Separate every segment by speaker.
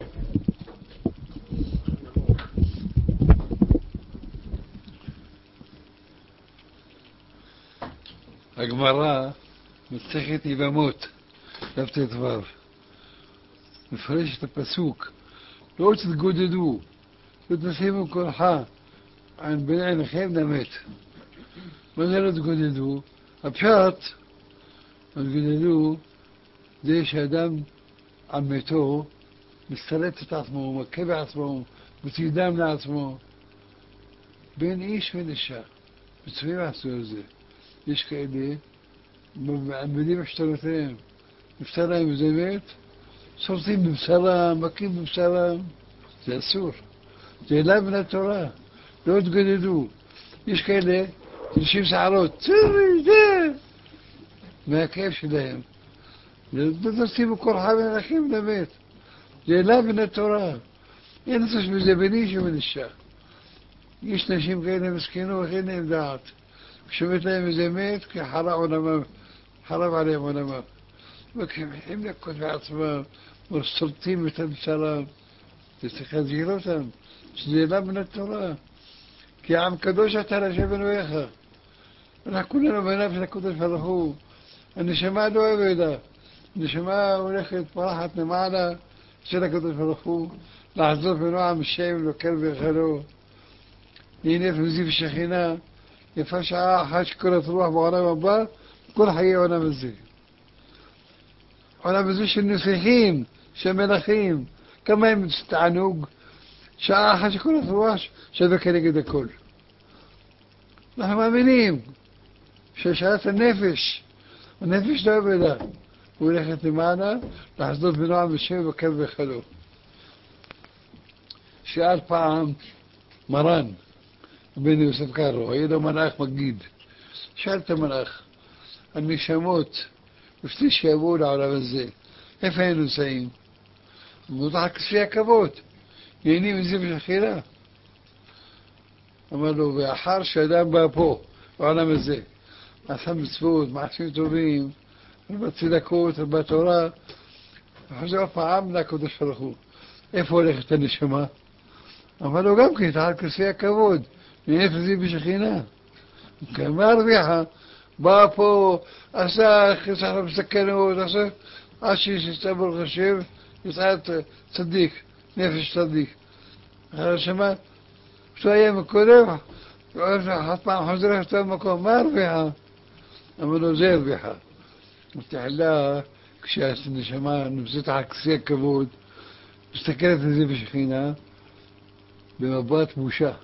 Speaker 1: הגמרא מסכת יבמות, דף ט"ו, מפרש את הפסוק, לא תתגודדו, לא תשימו כורחה בין עיניכם למת. מה זה לא תתגודדו? הפשט, התגודדו, זה שאדם על מתו מסתלט את עצמו, מכה בעצמו, מוציא דם לעצמו, בין איש ואישה, מצווים עשו על זה. יש כאלה, מעבדים השתלותיהם, נפטר להם וזה מת, שורטים בבשרם, מכים בבשרם, זה אסור. זה אליו מן התורה, לא תגודדו. יש כאלה, תנשים שערות, מהכאב שלהם. לא תשימו כורחה בין עיניכם למת. זה אליו מן התורה. אין לצוש בזה בין איש ובין אישה. יש נשים כאלה מסכנות, אין להם דעת. כשמת להם איזה מת, כי חרב עליהם עולמם. וכשהם לקות בעצמם, וסולטים את הבשרם, זה צריך להזהיר אותם, שזה אליו מן התורה. כי העם קדוש אתה להשם אלוהיך. אנחנו כולנו בעיניו של הקדוש ברוך הוא. הנשמה לא עבדה. הנשמה הולכת פרחת למעלה של הקדוש ברוך הוא, לעזוב בנועם שם לוקל ויחלו. להינף מזיו שכינה, יפה שעה אחת שקורת רוח בעולם הבא, כל חיי עולם הזה. עולם הזה של נסיכים, של מלכים, כמה הם תענוג, שעה אחת שקורת רוח שווה כנגד הכל. אנחנו מאמינים ששעת הנפש לא עבדה, הוא הולכת למעלה, לחזות בנועם ושם וקל וחלו. שאל פעם מרן, בן יוסף קארו, היה לו מלאך מגיד, שאל את המלאך, הנשמות, לפני שיבואו לעולם הזה, איפה הם נמצאים? מותר כספי הכבוד, נהנים מזה בשחילה. אמר לו, ואחר שאדם בא פה, בעולם הזה, עשה מצוות, מעשים טובים, בצדקות, בתורה, וחוזר פעם לקדוש ברוך הוא. איפה הולכת הנשמה? אמר לו גם כן, תחת כספי הכבוד, נהנית מזה בשכינה. מה הרוויחה? בא פה, עשה חסך בסכנות, עשה עד שיסתה ברוך השם, יצא צדיק, נפש צדיק. אחר שמה, כשהוא היה מקודם, אחת פעם חוזר לאותו מקום, מה הרוויחה? אמר לו, זה הרוויחה. מתחילה, כשהנשמה נמצאת על כספי הכבוד, מסתכלת על זה בשכינה, במבט בושה.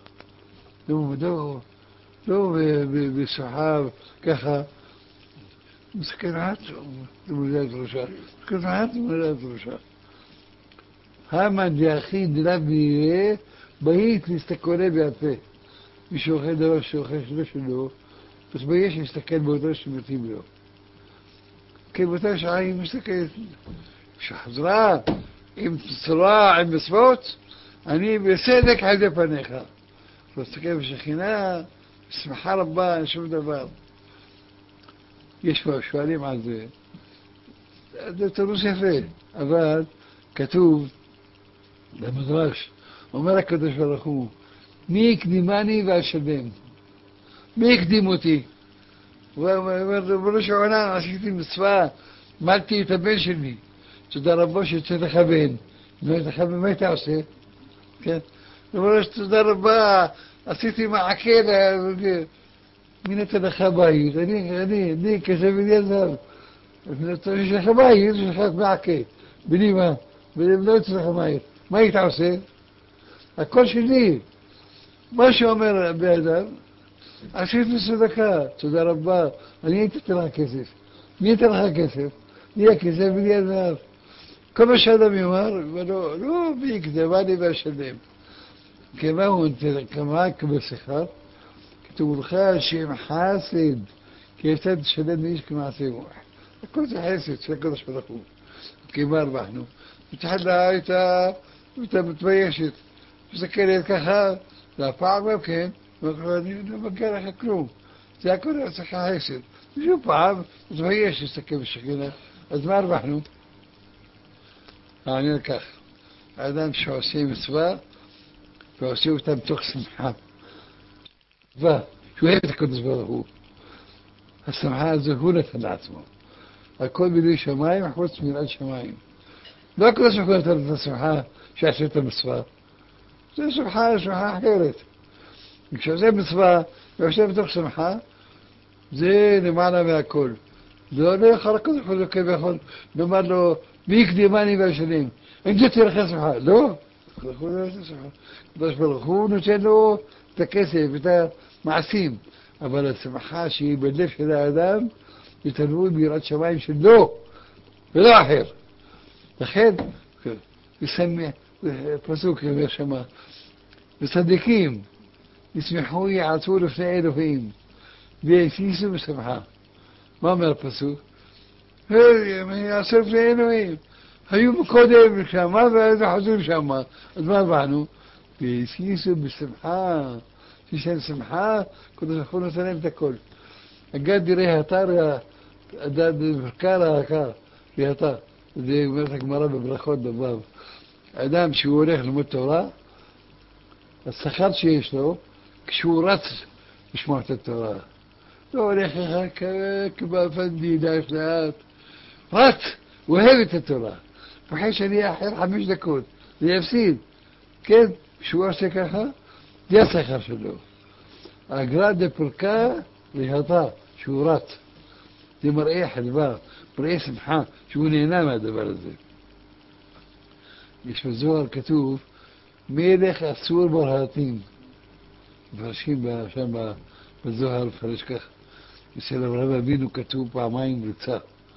Speaker 1: לא בסוחב, ככה, מסכנת ומולדת ראשה. מסכנת ומולדת ראשה. המן דיחיד דלה ויראה, בהית להסתכלה בהפה. מי שאוכל דבר שאוכל שלו, אז בהיש להסתכל באותו שמתאים לו. כי באותה שעה היא מסתכלת, שחזרה, עם צורה, עם מצוות, אני בסדק על ידי פניך. להסתכל בשכינה, שמחה רבה, אין שום דבר. יש פה שואלים על זה. זה תירוץ יפה, אבל כתוב במדרש, אומר הקדוש ברוך הוא, מי הקדימני ואשלם? מי הקדים אותי? הוא אומר, בראש העולם עשיתי מצווה, מלתי את הבן שלי, תודה רבו שיוצא לך בן. מה אתה עושה? כן? הוא אומר, תודה רבה, עשיתי מעקה, מי נתן לך בית? אני כזה בן זר. יש לך בית, יש לך מעקה. בני מה? בני לא יוצא לך מהר. מה היית עושה? הכל שלי. מה שאומר באדם, עשיתי צדקה, תודה רבה, אני הייתי אתן לך כסף. מי ייתן לך כסף? מי הכסף בני זר. כל מה שאדם יאמר, לא בהקדמה לי ואשלם. כמה הוא נתן, כמה כבשכר? כתוב לך שם חסד, כי יש להם תשלם לאיש כמעשה מוח. הכל זה חסד של הקדוש ברוך הוא. כמה הרווחנו. מתחלה הייתה מתביישת. מסתכלת ככה, והפעם גם כן, אני לא מגיע לך כלום. זה הכל צריך חסד. ושוב פעם, מתביישת להסתכל בשכינה. אז מה הרווחנו? העניין כך. آدم שעושים מצווה ועושים אותה מתוך שמחה. שהוא אוהב את הקדוש ברוך הוא. השמחה הזו הוא נתן לעצמו. הכל בידי שמיים חוץ מיראת שמיים. לא הקדוש ברוך הוא נתן את השמחה שעשה את המצווה. זה שמחה אחרת. וכשעושה מצווה ועושה מתוך שמחה, זה למעלה מהכל. לא יכול הקדוש ברוך הוא כביכול לומר לו מי יקדימני והשנים. אם זה תהיה לך שמחה. לא. הקדוש ברוך הוא נותן לו את הכסף, את המעשים. אבל השמחה שהיא בלב של האדם היא תלוי ביראת שמיים שלו ולא אחר. לכן פסוק אומר שמה וצדיקים ישמחו יעצו לפני אלוהים וישישו בשמחה. מה אומר הפסוק? יעשו לפני אלוהים. היו קודם שמה ואז חוזרים שמה. אז מה הבנו? וישישו בשמחה. שיש להם שמחה, קדוש ברוך הוא נותן להם את הכל. הגד דירי התר, בברכר ההקר, התר. זה אומרת הגמרא בברכות בבב. האדם שהוא הולך ללמוד תורה, השכר שיש לו, כשהוא רץ לשמוע את התורה. לא הולך לך כבאפנדי, דף לאט. רץ, הוא אוהב את התורה. אחרי שאני אחר 5 דקות, זה יפסיד. כן, כשהוא עושה ככה, זה השכר שלו. האגרה דפרקה להתה, שהוא רץ. זה מראה חלבה, מראה שמחה, שהוא נהנה מהדבר הזה. יש בזוהר כתוב, מלך אסור ברהטים. מפרשים שם בזוהר מפרש כך. אצל אברהם אבינו כתוב פעמיים רצה.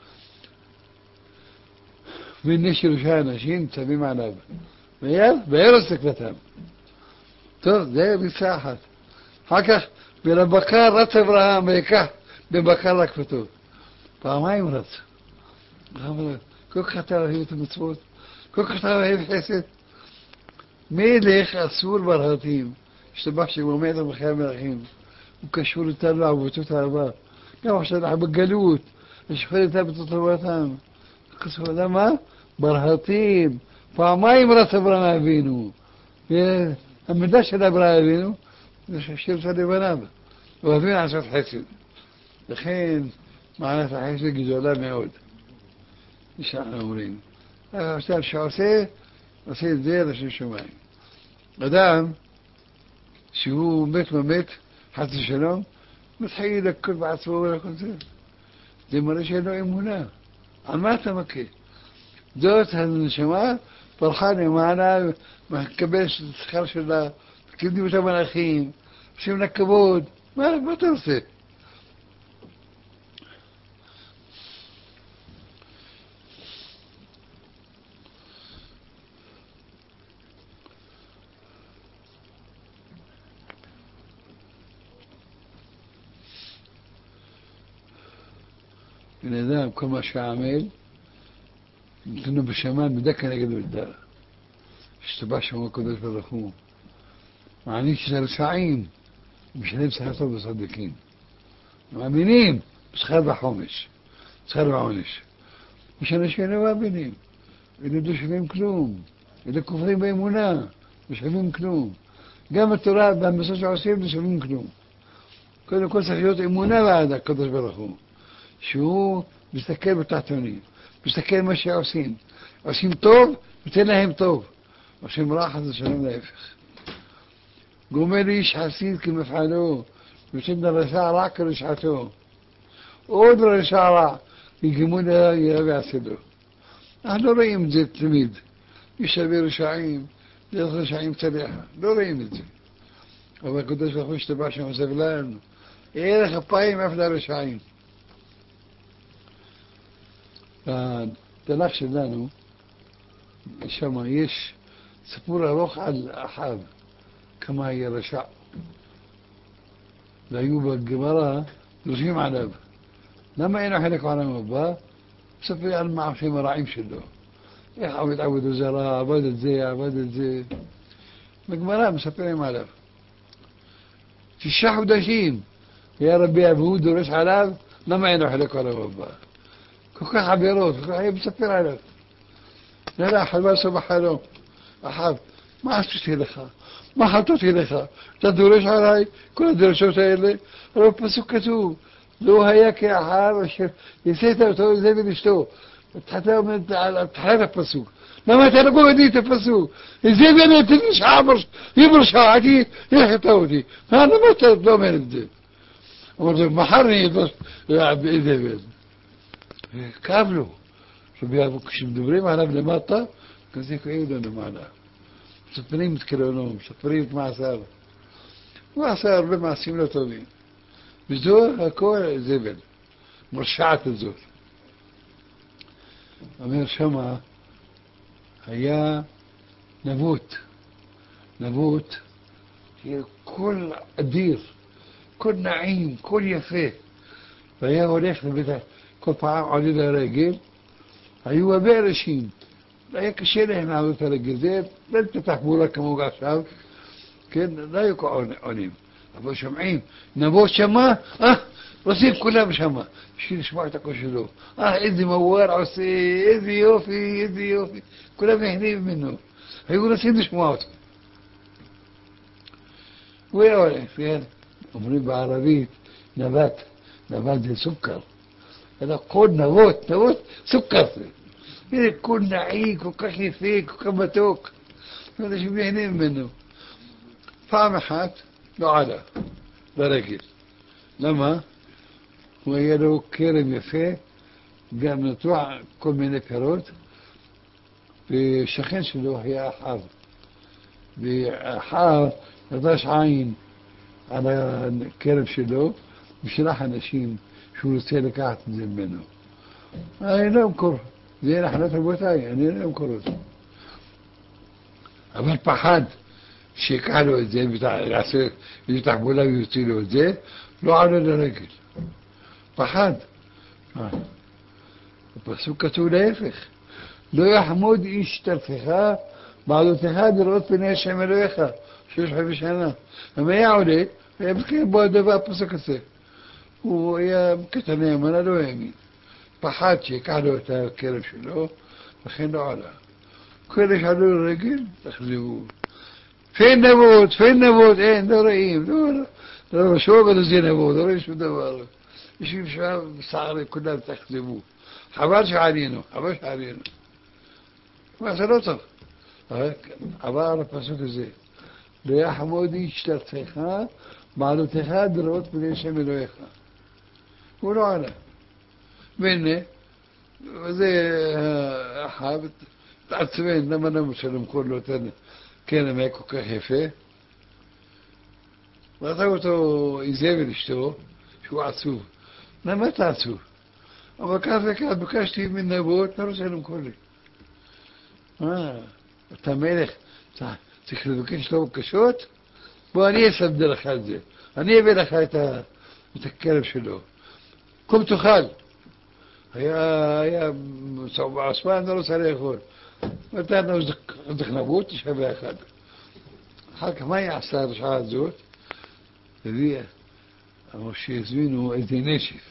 Speaker 1: והנה 3 אנשים צמים עליו. וירס סכלתם. טוב, זה ריצה אחת. אחר כך ולבקר רץ אברהם ויקח בבקר לקפתו. פעמיים רץ. כל כך אתה אוהב את המצוות, כל כך אתה אוהב חסד. מלך אסור ברהטים, השתבח שעומד על מלכי המלכים. הוא קשור איתנו לעבודות האהבה. גם עכשיו אנחנו בגלות, ושוכן איתם בתותבתם. למה? ברהטים. פעמיים רץ אברהם אבינו. המידה של אברהם אבינו זה שרצה לבניו. אוהבים לעשות חסד. לכן מעלת החסד גדולה מאוד. זה שאנחנו אומרים. עכשיו שעושה, עושה את זה לשם שמיים. אדם שהוא מת, חס ושלום, מתחיל לקול בעצמו ולכל זה. זה מראה שאין לו אמונה. על מה אתה מכה? זאת הנשמה פרחה למעלה, מקבל שכר שלה, מקבלים את המלאכים, עושים לה כבוד. מה אתה עושה? בן אדם, כל מה שעמל, נתנו בשמיים בדקה נגד בדל. השתבח שמו הקדוש ברוך הוא. מעניש את הרשעים, משלם שכר טוב בצדיקים. מאמינים בשכר וחומש, שכר ועונש. יש אנשים לא מאמינים, אלה לא שווים כלום, אלה כופרים באמונה, לא שווים כלום. גם התורה והמצוות שעושים לא שווים כלום. קודם כל צריך להיות אמונה בעד הקדוש ברוך הוא, שהוא מסתכל בתחתונים, מסתכל מה שעושים. עושים טוב, נותן להם טוב. עושים רע, חס ושלום להפך. גומל איש חסיד כמפעלו, נותן לרשע רע כרשעתו. עוד רשע רע, יגמול יראה ויעשה לו. אנחנו לא רואים את זה תמיד. יש הרבה רשעים, דרך רשעים צליחה. לא רואים את זה. אבל הקדוש ברוך הוא השתבח שם סבלן. ערך אפיים אף לרשעים. בתנ"ך שלנו, שם יש סיפור ארוך על אחאב, כמה היה רשע. והיו בגמרא דורשים עליו. למה אין חלק בעולם הבא? מספר על מעשים הרעים שלו. איך עבד עבודה זרה, עבד את זה, עבד את זה. בגמרא מספרים עליו. 6 חודשים היה רבי אבהו דורש עליו, למה אין חלק בעולם הבא? כל כך עבירות, כל כך היה מספר עליו. זה היה חלמה סוף החלום. أحب ما حطيتي لك ما حطيتي لك تدورش علي كل الدرشوت اللي رب سكتو لو هيك يا حاب يسيت تو زي بنشتو حتى من تحرك بسوق لما تلقوا دي تفسو زي بني تنش عبر يبرش عادي يحتودي هذا ما تلقوا من الدين محرني بس بإذا بإذن كاملوا شو بيابوك شو بدبري معنا بلماطة كنت يقولون معنا سفرين متكلونهم سفرين مع سار مع سار بمع سيملة طويل بزور هكو زبل مرشعة الزور أمير شمعة هيا نبوت هي كل أدير كل نعيم كل يفيه فهي هوليخ بتاع كل طعام علينا راجل أيوة بيرشين لا يكشير هنا على الجزير لا تتحبوا لك موقع شاب كان لا يقعون عنيم أبو شمعين نبوت شما رصيد كلها بشما شيل شمعتك وشلو إذي موار عصي إذي يوفي كلها مهنين منه هيقول رصيد شمعته وين فين أمري بعربية نبات زي سكر هذا قول نبوت سكر يكون نعيك وكخي فيك وكمتوك هذا شو بيهنين منه فامحات لو على برجل لما وهي لو كرم يفيه قام نطلع كل من الفرود بشخين شلو هي بحار 11 عين على كرم شلو مش راح نشين شو رسالة قاعد تنزل منه هاي لا أمكر زي نحن البوتاي يعني لا أمكر أما البحاد شيك على زي بتاع العسير بتاع بولا يطيلوا زي لو على الرجل بحاد بس وكتو لا يفخ لو يحمود إيش ترفخها بعد تهاد الرط بني شملو يخا شو حبيش أنا أما يعودي يبكي بوده بقى بسكسه ويا كتني من لو يمين بحاد شيك على تاكل شلو بخين على كل على الرجل تخذوه فين نبوت ايه دوريم دور شو بدو زي نبوت دور شو دور يشوف شباب صار كلها تخذبوه حبارش علينا ما سلطه عبارة بسوك زي ليا حمودي يشتغل فيها معلو تخاد روت بدي شمل ويخا ولو على مني زي حابت تعتبين لما نمسلم كله تاني كان ماكو كهفه وطوتو يزابل اشتو شو عصوه ما تعصوه أما كان كان بكاشتي من نبوت نرسلهم كله تملك تكردو كيش لو كشوت وأني أسبد لك هذا أني أبي لك هذا متكلم شلو كنت خال يا صوب عثمان درس عليه يقول متى أنا أصدق نبوت شبه خال حق ما يعصر شعار زوت ذي أو شيء زينه إذا نشف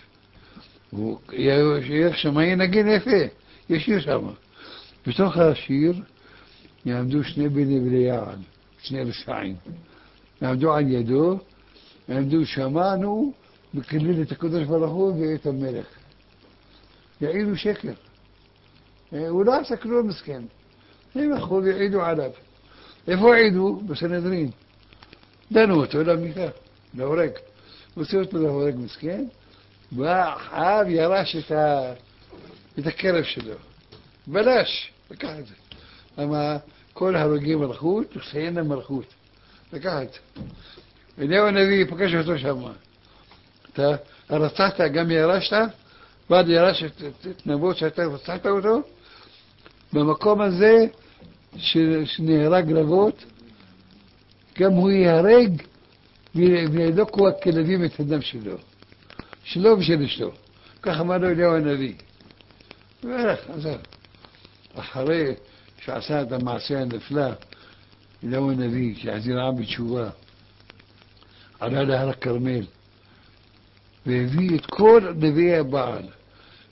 Speaker 1: ويخشى ما ينقين فيه يشير سما بتوخى شير يعمدو شني بني بليان شني رسعين يعمدو عن يدو يعمدو شمانو بكليلة تقدر فرخوه بيت الملك يعيدوا شكر ولا سكروا مسكين هي أخوه يعيدوا علب يفو عيدوا بس نادرين دانوت ولا ميكا لورق وسوت له ورق مسكين وحاب يراش يتكرف شلو بلاش بكعد أما كلها رقي ملخوت وخينا ملخوت بكعد اليوم النبي بكشفته شما تا رصحتها قام يراشتها بعد يراش تنبوت رصحتها وتو بمقام הזה שנהרג רבות גם הוא יהרג וידוקו הכלבים את הדם שלו ושל אשתו. כך אמר לו אליהו הנביא. והלך, עזר. אחרי שעשה את המעשה הנפלא, אליהו הנביא, שהחזיר העם בתשובה, עלה להר הכרמל, והביא את כל נביאי הבעל.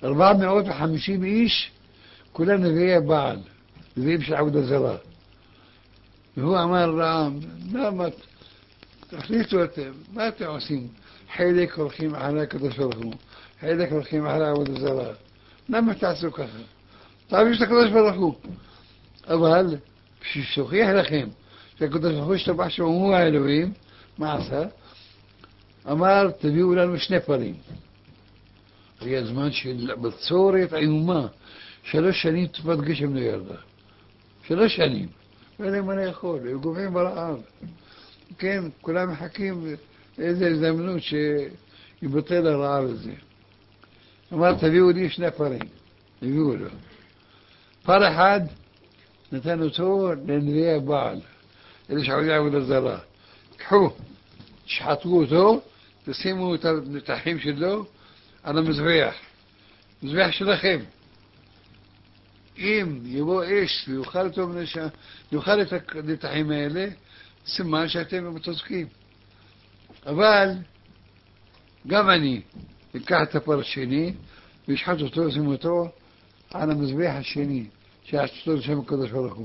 Speaker 1: 450 איש, כולם נביאי הבעל, נביאים של עבודה זרה. هو أمر رعام لا ما تحليتوا ما تعوسين حيلك والخيم على كده شرخو حيلك والخيم على عود الزراء لما تعسوا كذا طيب ايش تقدر شرخو أبهل في الشوخيح لخيم تقدر تخش تبع شو هو علوين معسى أمر تبيو لنا مش نفرين هي زمان شيء بتصوري عيوما 3 سنين تفضقش من يرضى 3 سنين ولا ما يقول يقومين براءة كان كلام حكيم إذا زمنوش يبطل العارض أمر تبيو ليش نفرين يقولوا فرح عاد نتانو تو لنريه بعض اللي شعور يعمل الزراء كحو شحطوه تو تسيمو تحيم شلو أنا مزبيح شلخيم إيم يبو إيش يخالطو من يخالطك لتحيم إليه سمان شاتين بتسكيم أبال قمني الكحت برشيني بيشحطو تو سيمو تو أنا مزبيح الشيني شاعتو شم كده شرخو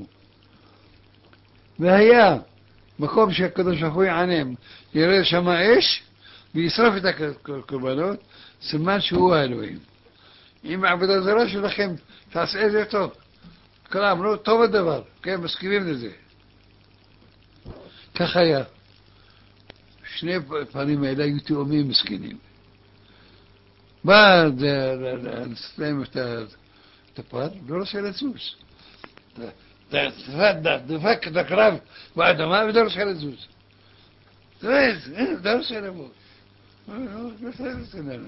Speaker 1: ما هي مكوب شك كده شخوي عنهم يريد شما إيش بيصرفتك القربانات سمان شو هو هلوين إما عبد الزراش لخم تسأل تو كلام رو تو بدبر كيف مسكينين من ذي كخيا شنو فاني ما لا يتومي مسكينين بعد السلام تبار درس على زوز تفك تقرب بعد ما بدرس على زوز درس على موت بس أنا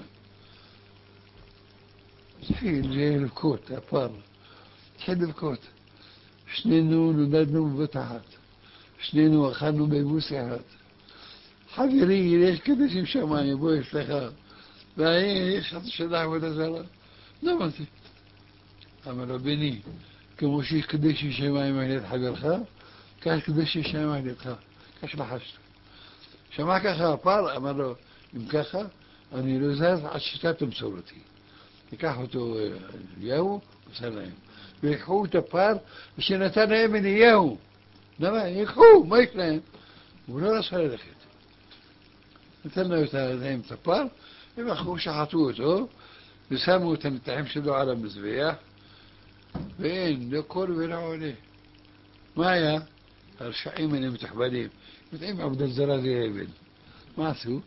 Speaker 1: سحيل جاي الكوت أبار تحد الكوت شنينو ندنو بتحت شنينو أخذنو بيبوسيات حقيري ليش كده شمشى معي بوي استخاب بعدين ايش شدح ولا زرع نمتي عملوا بني كموشي كدشي شماي مهلت حجر خا كاش كدشي شماي مهلت خا كاش لحشت شماك خا بار عملوا يمكخا أني لزاز عشتات بصورتي يكحوتو اليوم وسلام يكحوتو بار وشنتنا من اليوم نما يكحو ما يكلم ولا رسالة دخلت مثلنا يتعلم تبار يبقى خوش حطوته بسامو تنتعم شدو على مزبيح بين لكل بينعوني مايا الشعي من المتحبالين متعيم عبد الزرازي ابن ماسو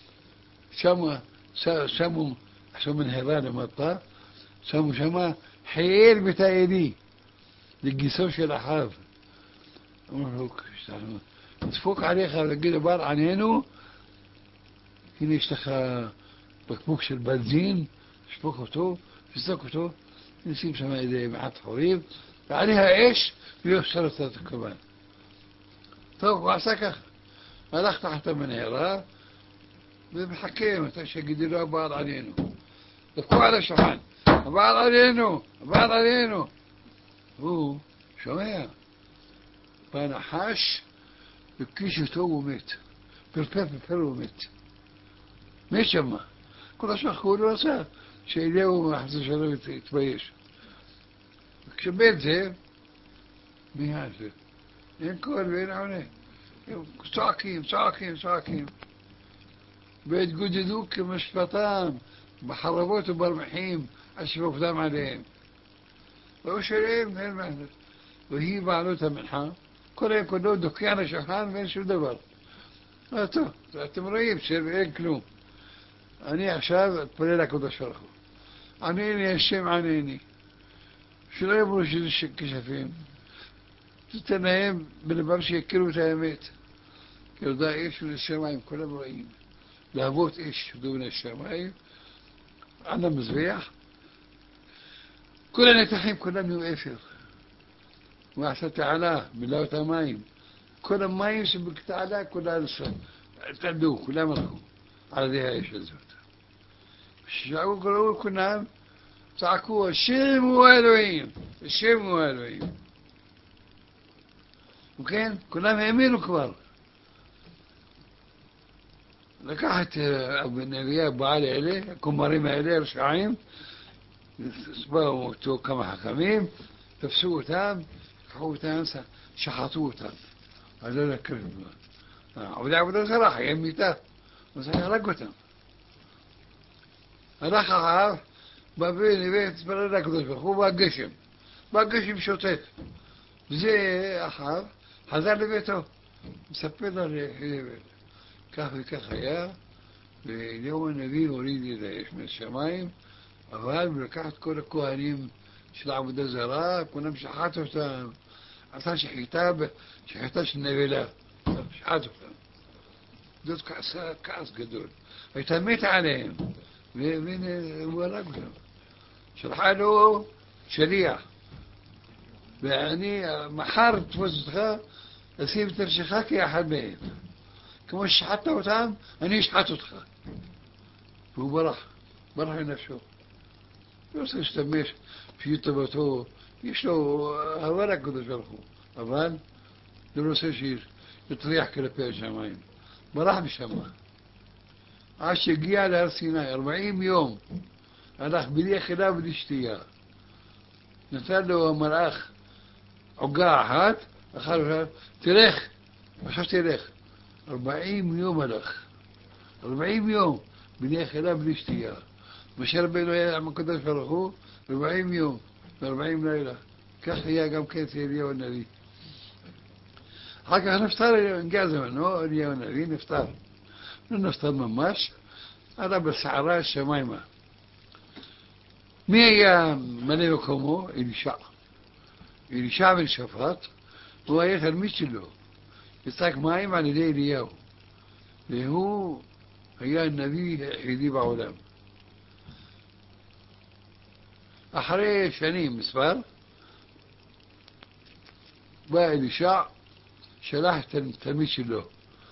Speaker 1: سمو من هيران مطا سمو شما حيل بتايدي لقيسوش الأحاف أمرهوك تفوق عليه خلقيد بار عنينو هنا يشتخى بكبوكش البنزين شبكته فسكته نسيب سما إيديه معات حريب عليها إيش بيوصل كمان طب وعساك ملخت حتى من هيرا بحكيمة تشقدروا بعض علينو دكوا على شحن بعض علينو هو شوية بانا حاش بكيش تو وميت بالبيب وميت مش يما كل شيء خول راسه شيء له وما حسش له يتبيش كبيت زين ميهاجر ينكر بين عونه ساكين بيت جددوك مش فطام بحربوت وبرمحيم أشبه فدام عليهم وش عليهم هي المهدر وهي بعلوتها منحا كل يكونوا دكيانة شحان من شو دبر تمريب سير ياكلوا أني عشاب تبري لك وده شرخه عنيني الشيم عنيني شو لا يبرو شو الكشافين تتنايم بالبرش يكلوا تايميت كيلو دا إيش من الشمايم كلها مرأيين لابوت إيش دون الشمايم عندنا مزبيح كلنا تحيم كلنا يؤثر وعسى تعالى بالله تمايم كل ما يسبك تعالى كلها لسه تعدو كلها مرخو على ذي إيش الزوت الشعوب قالوا كنا تعكوا الشيم والوين وكان كلهم يمينوا كبار لقحت ابن الياب بعالي عليه كماريم عليه رشعين اسبقوا تو كما حكمين تفسوه تام حوه تام شحطوه تام هذول كلهم ويعبدوا صراحة يميته بس هرق אותם. הלך אחר, והתפלל לקדוש ברוך הוא והגשם שוטף. וזה אחר, חזר לביתו, מספר לה כך וכך היה, ויום הנביא הוריד את האש מהשמיים, אבל הוא לקח את כל הכהנים של העבודה זרה, כולם שחט אותם, עשה שחיטה של נבלה, שחט אותם. זאת כעס גדול. הייתה מתה עליהם, והנה הוא הרג אותם. שלחה לו שליח, ואני מחר תפוס אותך, לשים את נפשך כאחד מהם. כמו ששחטת אותם, אני אשחט אותך. והוא ברח לנפשו. לא רוצה להשתמש לפי טובתו, יש לו אהבה לקדוש ברוך הוא, אבל לא רוצה שיטריח כלפי השמיים. ברח משם. עד שהגיע להר סיני, 40 יום, הלך בלי אכילה ובלי שתייה. נתן לו המלאך עוגה אחת, אחר תלך, עכשיו תלך. 40 יום הלך. 40 יום, בלי אכילה ובלי שתייה. משה רבנו היה עם הקדוש ברוך הוא 40 יום, ו40 לילה. כך היה גם כן אצל אליהו הנביא. אחר כך נפטר, הגיע זמנו, אליהו הנביא נפטר. לא נפטר ממש, עלה בסערה השמיימה. מי היה מלא מקומו? אלישע בן שפט, הוא היה תלמיד שלו. יצק מים על ידי אליהו. והוא היה הנביא היחידי בעולם. אחרי שנים מספר, בא אלישע, שלח את התלמיד שלו,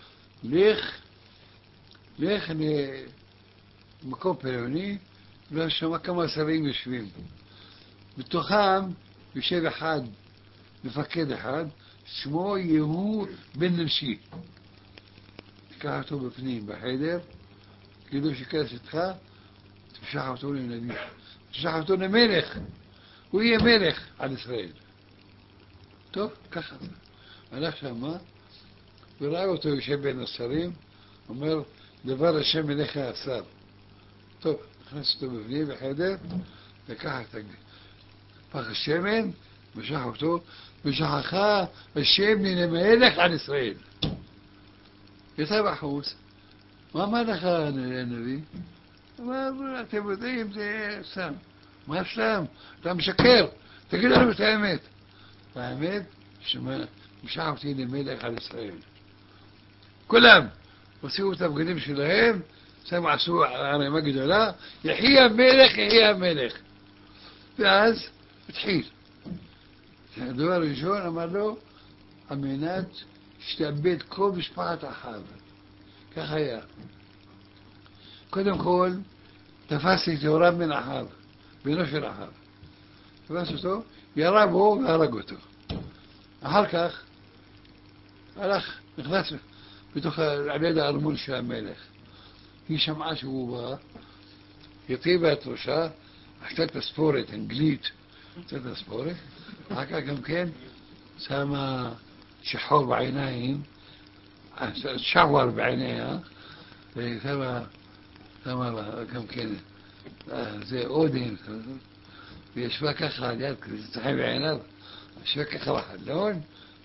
Speaker 1: לך למקום פלוני, ושם כמה שרים יושבים. בתוכם יושב אחד, מפקד אחד, שמו יהוא בן נמשי. תיקח אותו בפנים, בחדר, כאילו שכנס איתך, תמשך אותו לנביא. תמשך אותו למלך. הוא יהיה מלך על ישראל. טוב, ככה זה. הלך שמה, וראה אותו יושב בין השרים, אומר, דבר השם אליך השר. טוב, נכנס אותו בפנים בחדר, לקח את פח השמן, משך אותו, ושכחה השם למלך על ישראל. יצא בחוץ. מה אמר לך הנביא? אמר, אתם יודעים, זה סתם. מה סתם? אתה משקר. תגיד לנו את האמת. והאמת, שמשך אותי למלך על ישראל. כולם הוציאו את הבגדים שלהם, שמו עשו ערימה גדולה, יחי המלך, יחי המלך. ואז התחיל. הדבר הראשון אמר לו, על מנת שתאבד כל משפחת אחאב. כך היה. קודם כל, תפס את יורם בן אחאב, בנו של אחאב. תפס אותו, ירה בו והרג אותו. אחר כך, הלך, נכנס בתוך על הארמון של המלך. היא שמעה שהוא בא, יתיבה את ראשה, עשתה תספורת אנגלית, עשתה תספורת, אחר כך גם כן שמה שחור בעיניים, שעבר בעיניה, ושמה גם כן, זה אודן, וישבה ככה על יד, כזה צחי בעיניו, ישבה ככה בחלון,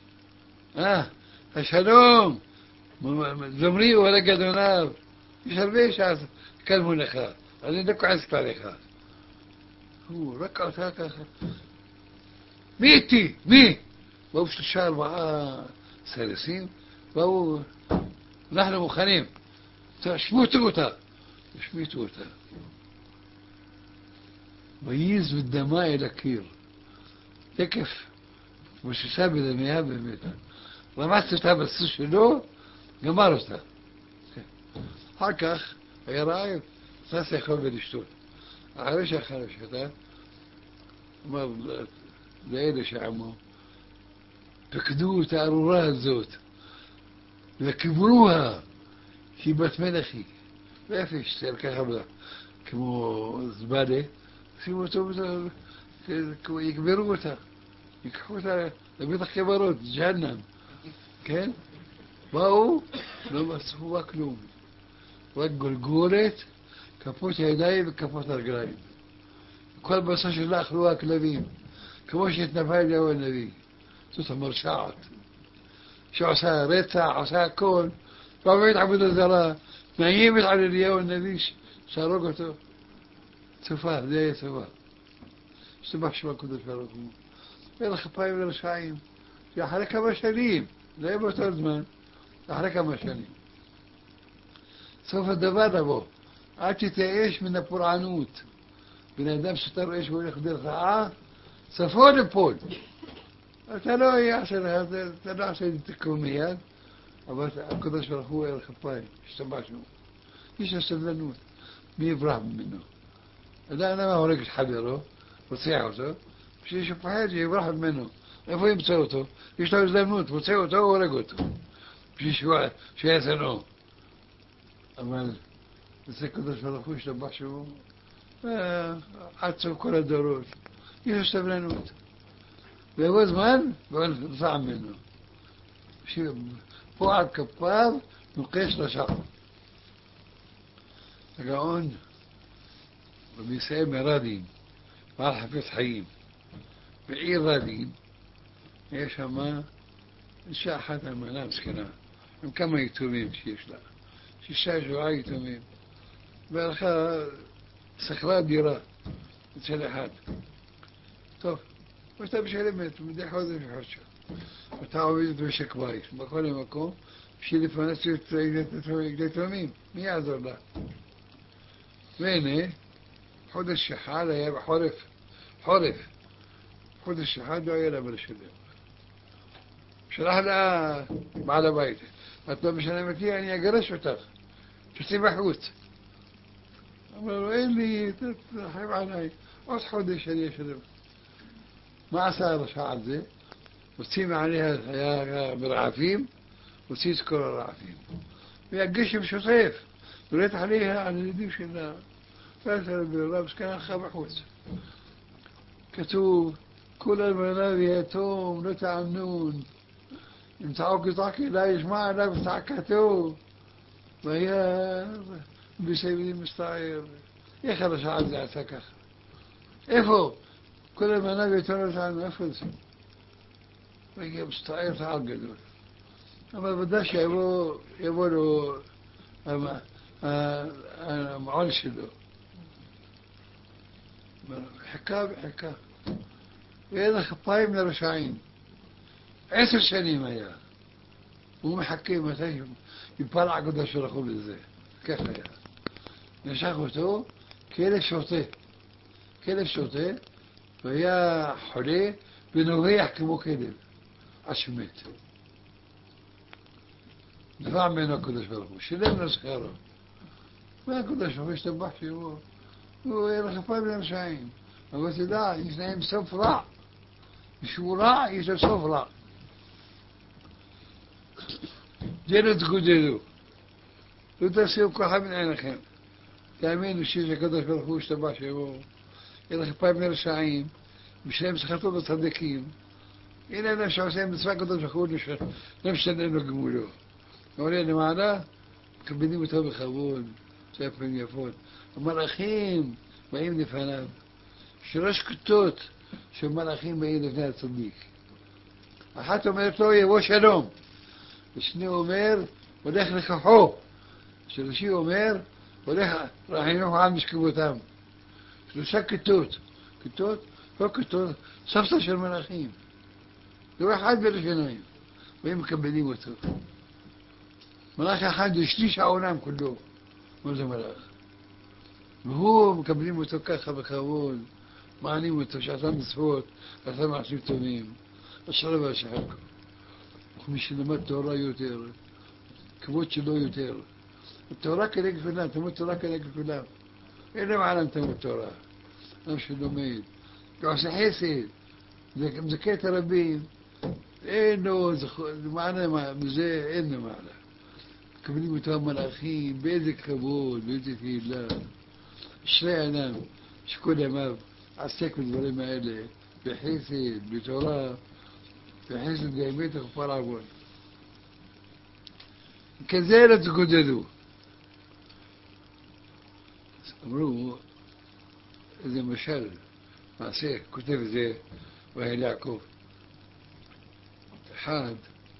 Speaker 1: השלום, זמרי ולג אדוניו, יש הרבה שקלמו לך, אני לא כועסת עליך. הוא רק אותה ככה, מי איתי? מי? באו 3-4 סרסים, באו, אנחנו מוכנים, שמיטו אותה. השמיטו אותה. וייז ודמה אל הקיר. תקף, מששה בדמיה באמת. רמץ אותה בסוס שלו, גמר אותה. אחר כך היה רעב, נכנס לאכול ולשתות. אחרי שאכל ושתה, אמר לאלה שעמו, פקדו את הארורה הזאת, וקיבלוה, שהיא בת מלכי. ואיפה ישתל ככה כמו זבדה, שימו אותו, יקברו אותה, ייקחו אותה לבית הקברות, ג'הנם. כן? באו, לא מצאו רק כלום. רק גולגולת, כפות הידיים וכפות הרגליים. כל בשר שלה אכלו הכלבים, כמו שהתנבא אליהו הנביא. זאת המרשעת, שעושה רצח, עושה הכל, ועובדת עבודה זרה, מאיימת על אליהו הנביא שהרוג אותו. צופה, זה היה צופה. השתבח שמו הקדוש ברוך הוא. ואין לך פיים לרשעים. זה אחרי כמה שנים, זה היה באותו זמן, אחרי כמה שנים. סוף הדבר לבוא, עד שתאש מן הפורענות. בן אדם שאתה רואה שהוא הולך דרך רעה, סופו ליפול. אתה לא יעשה לך, אתה לא עושה את זה תקום מיד, אבל הקדוש ברוך הוא היה לך פיים, השתבשנו. יש לו סבלנות, מי יברח ממנו? אדם למה הורג את חברו, רוצח אותו, בשביל שפחד שיברח ממנו. איפה ימצא אותו? יש לו הזדמנות, מוצא אותו, הוא הורג אותו. בשביל שהוא יעשה לו. אבל זה קדוש ברוך הוא השתבשנו, עד סוף כל הדורות. יש לו סבלנות. ויבוא זמן, ונרצע ממנו. פה על כפיו נוקש לשם. הגאון ומסיים מרדין, בעל חפץ חיים. בעיר רדין, יש שם אישה אחת אלמנה מסכנה, עם כמה יתומים שיש לה. 6-7 יתומים. והלכה, שכרה דירה אצל אחד. טוב, ואתה משלמת, מדי חודש וחודש. אתה עובדת במשק בית, בכל מקום, בשביל לפרנס את היתומים. מי יעזור לה? והנה, חודש אחד היה חורף. חודש אחד לא היה לה בלשלם. שלח לה בעל הבית, את לא משלמת לי, אני אגרש אותך, תצאי בחוץ. אמר לו, אין לי, תרחב עליי, עוד חודש אני אשלם. מה עשה הרשע על זה? הוציא מעליה ברעפים, הוציא את כל הרעפים. והגשם שוטף, וראת עליה על הילדים שלה, ואז הרב סכנה לך בחוץ. כתוב, כל אלמנה ויתום לא תאמנון, אם צעוק יצעק אליי, ישמע אליו צעקתו, והיה בסביבים מסתער. איך הרשע על זה עשה ככה? איפה? כל אלמנה ויתום לא תאמנון, איפה זה? והיה מסתער צער גדול. אבל ודאי שיבוא לו המעול שלו. חיכה וחיכה. והיה לך פיים לרשעים. 10 שנים היה. הוא מחכה מתי יפל הקדוש ברוך הוא בזה. כך היה. נשך אותו כלב שוטה, והיה חולה ונובח כמו כלב. עד שמת. דבע ממנו הקדוש ברוך הוא. שילם לו שכרו. והקדוש ברוך הוא השתבח שמו. הוא היה לך פיים לרשעים. אבל תדע, יש להם סוף רע. שהוא רע, יש לו סוף רע. זה לא תגודלו. לא תעשו ככה מן עיניכם. תאמינו שהקדוש ברוך הוא השתבח שמו. יהיה לך פיים לרשעים. בשלהם שכרתו בצדיקים. הנה אדם שעושה מצווה הקדוש ברוך הוא לא משנה לו גמולו. עולה למעלה, מכבדים אותו בכבוד, צפן יפות. המלאכים באים לפניו. 3 כתות של מלאכים באים לפני הצדיק. אחת אומרת לו, יבוא שלום. ושני אומר, הולך לכחו. שלישי אומר, הולך רחינוך על משכבותם. 3 כתות. כתות? לא כתות, סבתא של מלאכים. זה אחד בלפניים. והם מכבדים אותו. מלאך אחד זה שליש העולם כולו. מה זה מלאך? והוא מקבלים אותו ככה בכבוד, מענים אותו שעשה מצוות, ועשה מעשים טובים. אשרי ואשריך. מי שלמד תורה יותר, כבוד שלו יותר. התורה כנגד כולם, תלמוד תורה כנגד כולם. אין להם עולם תלמוד תורה. אדם שלומד. ועושה חסד, מזכה את הרבים. אין לו מעלה, מזה אין לו מעלה. מקבלים אותו המלאכים, באיזה כבוד, באיזה תהילה. אשרי אדם שכל ימיו עסק בדברים האלה, בחסד, בתורה, בחסד באמת וכפר עוון. כזה לא תקודדו. אמרו, איזה משל, מעשה, כותב את זה, ואהל יעקב. אחד,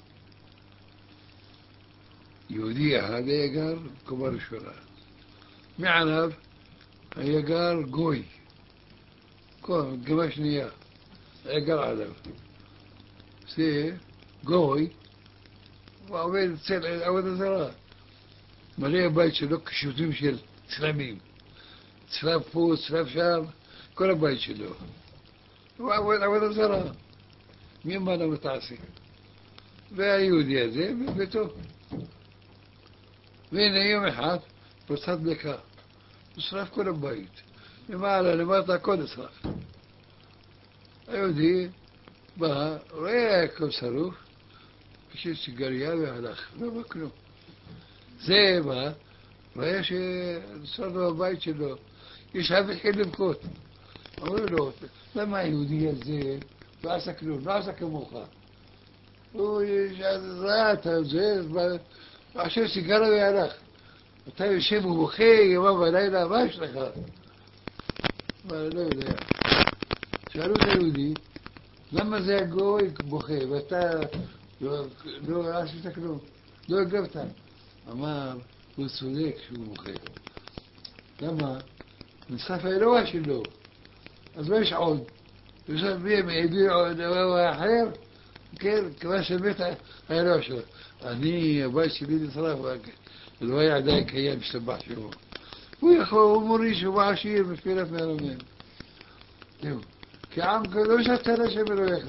Speaker 1: יהודי אחד היה גר בקומה ראשונה. מעליו היה גר גוי, קומה שנייה, היה גר עליו. זה גוי, הוא עובד אצל עבודה זרה. מלא הבית שלו קישוטים של צלמים. צלב פה, צלב שם, כל הבית שלו. הוא עבוד עבודה זרה. מי אמר לו תעשי? והיהודי הזה בביתו. והנה יום אחד פרצת דלקה. נשרף כל הבית. למעלה, למטה, הכל נשרף. היהודי בא, רואה הכל שרוף, פשוט סיגריה והלך, לא בא כלום. זה בא, רואה שנשרף בבית שלו. יש אב התחיל לבכות. אמרו לו, למה היהודי הזה לא עשה כלום, לא עשה כמוך? הוא ראה את זה, עכשיו סיגריה והלך. אתה יושב ובוכה יומם ולילה, מה יש לך? לא יודע. שאלו את היהודי, למה זה הגוי בוכה ואתה לא עשית כלום? לא הגבת. אמר, הוא צודק שהוא בוכה. למה? נשרף האלוה שלו. אז לא יש עוד. עכשיו מי העביר עוד דבר אחר? כן, כמה שמת האלוה שלו. אני, הבית שלי נשרף, אלוהי עדיין קיים, משתבח שמו. הוא יכול, הוא מוריש, הוא עשיר, מפילת מהרמים. זהו. כי עם כזה שאתה לשם אלוהיך.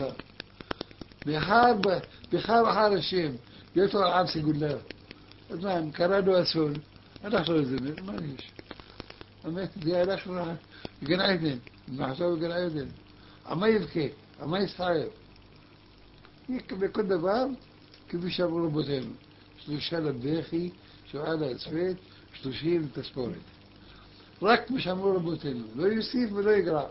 Speaker 1: בחר השם, להיות לו עם סגולה. אז מה, קרה לו אסון, הלך לו לזה, מה יש? האמת, זה הלך לו לגן עדן, נחשוב בגן עדן. עמה יבכה, עמה יסחרר. בכל דבר, כפי שאמרו רבותינו, 3 לבכי, 7 להספד, 30 לתספורת. רק כמו שאמרו רבותינו, לא יוסיף ולא יגרע.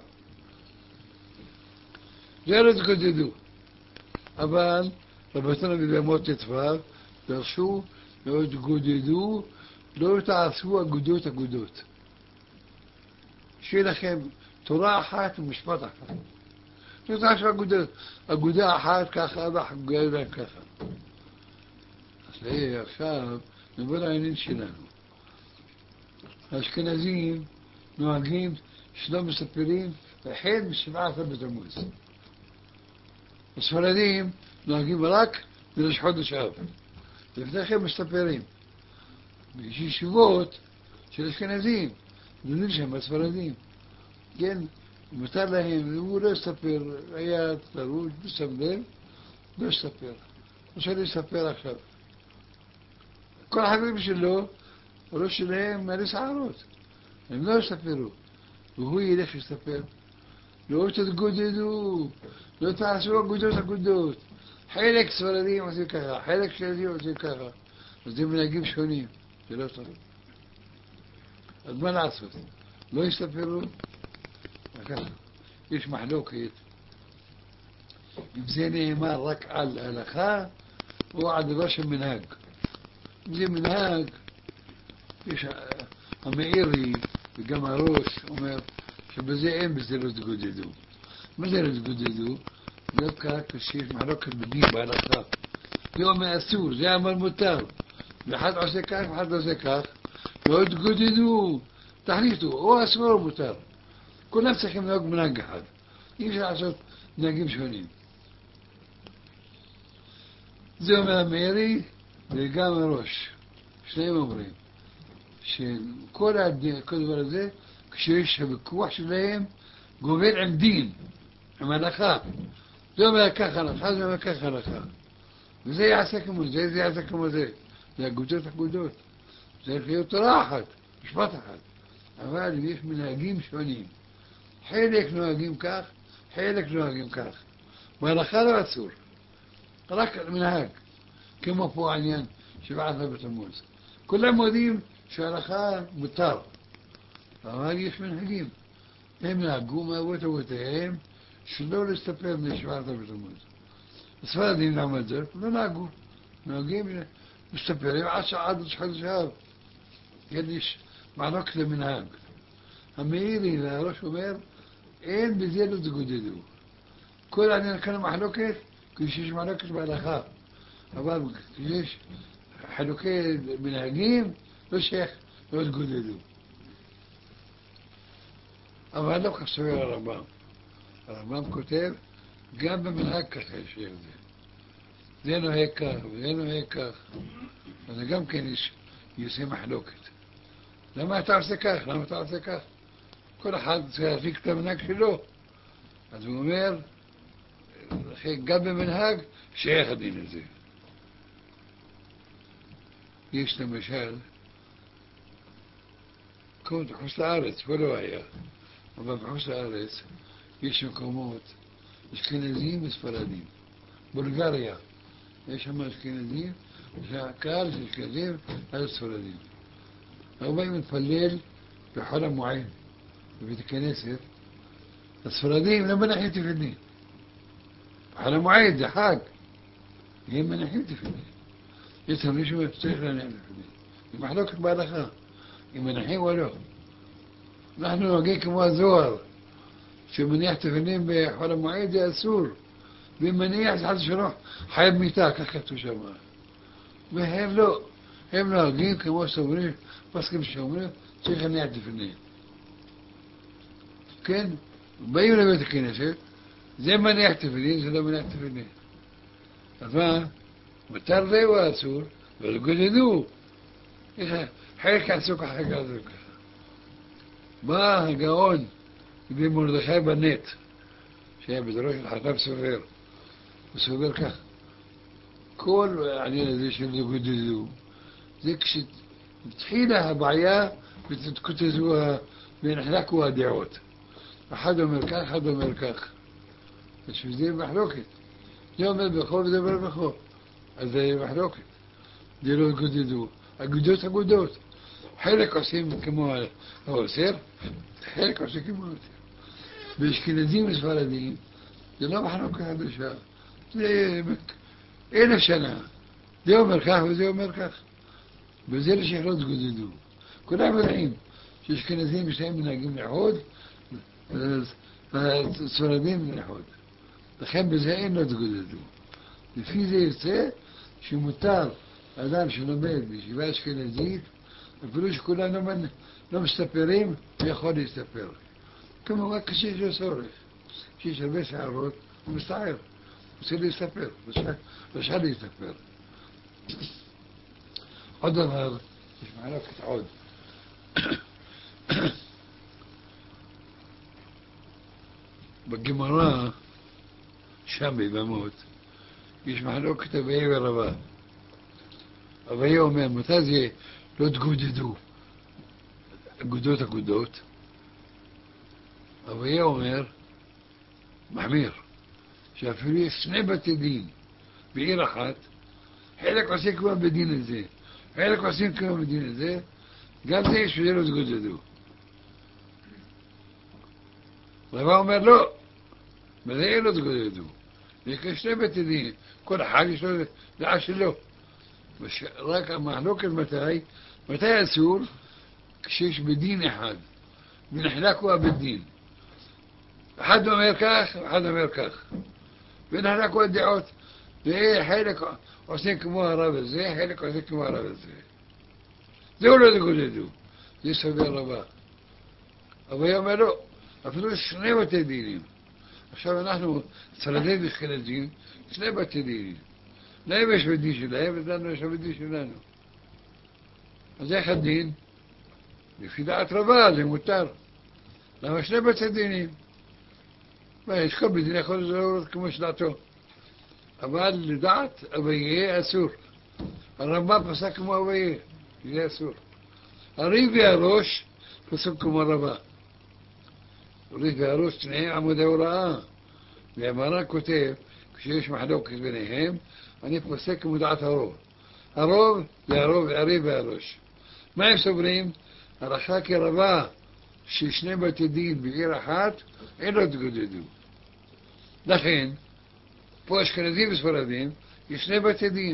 Speaker 1: זה לא תקודדו. אבל רבותינו בבהמות ט"ו דרשו, לא תקודדו, לא תעשו אגודות. שיהיה לכם תורה אחת ומשפט אחת. לא תעשו אגודות. אגודה אחת ככה, ואגודה ככה. אז עכשיו נבוא לעניין שלנו. האשכנזים נוהגים שלא מספרים החל מ-17 בתמוז. הספרדים נוהגים רק בראש חודש אב. לפני כן מספרים. יש ישיבות של אשכנזים, לומדים שם הספרדים. כן, מותר להם, הוא לא יספר, היה תרוש, בשם לב, לא יספר. רוצה לספר עכשיו. כל החברים שלו, הראש שלהם מלא שערות. הם לא יספרו. והוא ילך לספר. לא תתגודדו, לא תעשו אגודות. חלק ספרדים עושים ככה, חלק אשכנזים עושים ככה. אז זה מנהגים שונים, זה לא טוב. אז מה לעשות? לא יספרו? יש מחלוקת. אם זה נאמר רק על הלכה, או על דבר של מנהג. אם זה מנהג, יש המאירי וגם הראש אומר שבזה אין בזה לא תגודדו. מה זה לא תגודדו? דווקא כשיש מחלוקת בדין בהלכה. זה אומר אסור, זה אמר מותר. ואחד עושה כך ואחד עושה כך. לא תגודדו, תחליטו, או אסור או מותר. כולם צריכים לנהוג מנהג אחד. אי אפשר לעשות מנהגים שונים. זה אומר המאירי וגם הראש. שניהם אומרים שכל הדבר הזה, כשיש הוויכוח שלהם, גובל עם דין, עם הלכה. זה אומר כך הלכה, זה אומר כך הלכה. וזה יעשה כמו זה, זה יעשה כמו זה. זה אגודות. זה יכול להיות תורה אחת, משפט אחד. אבל יש מנהגים שונים. חלק נוהגים כך, חלק נוהגים כך. בהלכה לא אסור. רק מנהג. כמו פה העניין 17 בתמוז. כולם יודעים שההלכה מותר. אבל יש מנהגים. הם נהגו מאבות אבותיהם שלא להסתפר מ-17 בתמוז. הספרדים לעומת זאת לא נהגו. נוהגים مستمرين عاد شحال شهر يديش معلوك المنهاج أميري لا رش ومير إين بزيادة تقوددو كل عندنا كان محلوكة كيشيش محلوكة بالأخاء أبغى كيشيش حلوكة منهاجين للشيخ لو تقوددو أبغى لك السوير الربام كتاب جنب منهاج كشيخ دي زينو هيك أنا قام كان يسمح لوكت لما تعرف سكاخ كل حد في كتاب منهاج شلو از عمر قبل منهاج شيخ دين زي يشتم مشال كنت بحوش الأرض ولا هي وما بحوش الأرض يشتم كوموت اشكنازيم اسفراديم بلغاريا ايش هم اشكنازيم كارث اشكنازيم هذا اسفراديم هو ما يتفلل بحرم معين في بيت الكنيسة السفراديم لما ناحيتي في الدين حرم معين ده حاج يما ناحيتي في الدين يسهم ليش ما يستيقظ نعمل في الدين المحلوك بالأخاء يما ناحيه ولو نحن وقيكم وزور شو من يحتفلين بحرم معين ده أسور بمن يحتفل شروح حيب ميتاك أخذتو شمال بهم لو هم لاقين كما صورين بس كم شومين شيخ نعدي في النيل كان بيونا بيت الكنيسة زي ما نحتفلين زي ما نحتفلين فما مترلي واسور والقددو حيك عسوك حيك عسوك ما قاون يبي مردخاي بنيت شيء بدروش الحقاب صغير وصغير كه كل يعني زي شو القددو ذيك شت تحيلها بعيا بتتكتزوها بين حلاك ودعوت أحدهم مركاخ أحدهم مركاخ مش زي محلوكة يوم البخور زي البخور زي محلوكة ديروا القددو القدوت حيلك عسيم كما هو سير حيلك عسيم كما هو سير بإشكاليين السفرديين ديروا محلوكة هذا الشهر زي مك إيه نفسنا ديروا مركاخ وزيروا مركاخ بزير شهرات قددو كل عام الحين شيش كنزين مش من هجيم العود السفردين من العود دخل بزهقين لا تقددو في زي السي شو متار أدام شو نبيت بيش باش كنزين الفلوس كلها نم استفرين ياخد يستفر كما هو كشيش يسوري شيش البيش عروض مستعير يصير يستفر بس هذا يستفر عدم هذا مش معناه كتعود بقي مرة شامي بموت يسمح له كتب ايه ورباه أبا يومين متازي لو تقوددو قدوت أبا يومين محمير شافري سنبة دين بإيرحات حيلك عسين كمان بدين الزين حيلك عسين كمان بدين الزين قال زي شو لو تقوددو ربا عمر لو ماذا لو تقوددو لكن سنبة دين كل حاجة شو لعش له مش راك محلوك المتاي يسور كشيش بدين أحد من حلاكوا بالدين أحد ما يركاخ أحد ما يركاخ من حلاكوا الدعوت زي حيلك وسينك مهرب زي حيلك وسينك مهرب زي ولا تقول دو زي سبيل الرباء أبو يوم لو أفلوس شنو تدينين عشان نحن سردين الخليجين شنو تدينين لا يبش بديش لا يبدأ شو بديش لانه زي خدين في دعت رباز متر لا مش نبت الدينين ما يشكب بدين ياخذ زورك مش دعته أبال اللي دعت أبيه أسور الرباب فسكم أبيه يا أسور أريد يا روش فسكم الرباب أريد يا روش تنهي عمود وراء بعبارة كتاب كشيش محلوك بينهم أنا فسك مدعت هروب عريب يا روش ما يسبرين رخاك رباه شنبة الدين بغير حات إلا تقددو دخين فوش كنزيب سفردين يشنبة الدين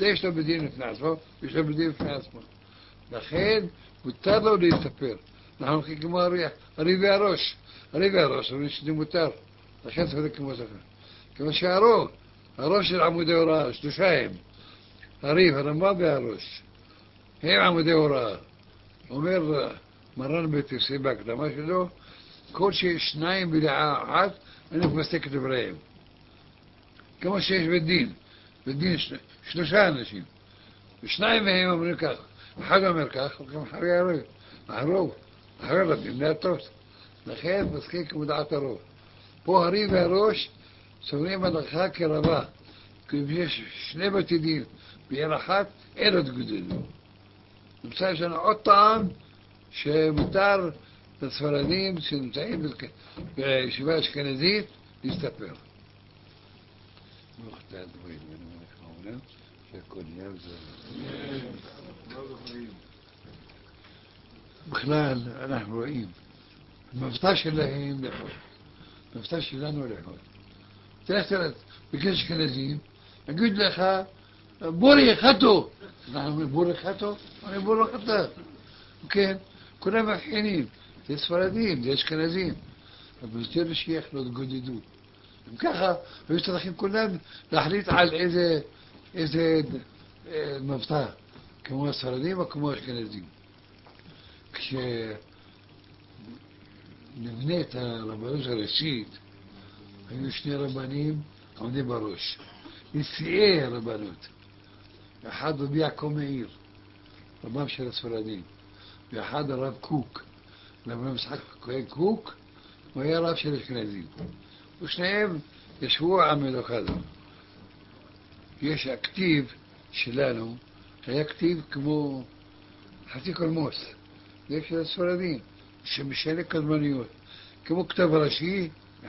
Speaker 1: יש לו בדין בפני עצמו, יש לו בדין בפני עצמו. לכן, מותר לו להסתפר. אנחנו הולכים כמו הרי והראש. הרי והראש, אומרים שזה מותר. לכן זה כמו זה. כמו הראש של עמודי הוראה, שלושה הם. הריב, הרמב"ם והראש. הם עמודי הוראה. אומר מרן בית יוסף בהקדמה שלו, כל שיש שניים בדעה אחת, אני מפסק את דבריהם. כמו שיש בדין שלושה אנשים. ושניים מהם אומרים כך. אחד אומר כך, וכם הרוב. אחרי רבים, להטות. לכן פסקים כמו דעת הרוב. פה הריב והראש סוברים הלכה כרבה. כי אם יש שני בתי דין בעיר אחת, אין עוד גודלו. נמצא יש לנו עוד טעם שמותר לספרדים שנמצאים בישיבה אשכנזית להסתפר. בכלל אנחנו רואים המבטא שלהם לאכול, המבטא שלנו לאכול. תראה, בקש אשכנזים, אגיד לך בורי חטו, אנחנו אומרים בורי חטו, אני בורי חטו. כן, כולם מבחינים, זה ספרדים, זה אשכנזים, אבל יותר שייך לא תגודדו. אם ככה, היו צריכים כולם להחליט על איזה מבטא, כמו הספרדים או כמו האשכנזים. כשנבנית הרבנות הראשית, היו שני רבנים עומדים בראש, נשיאי הרבנות. אחד רבי יעקב מאיר, רבם של הספרדים, ואחד הרב קוק, רבם משחק כהן קוק, הוא היה רב של אשכנזים. ושניהם ישבו על המלוכה הזו. יש הכתיב שלנו, היה כתיב כמו חצי קולמוס, זה של הספרדים, שמשנה קדמניות, כמו כתב ראשי,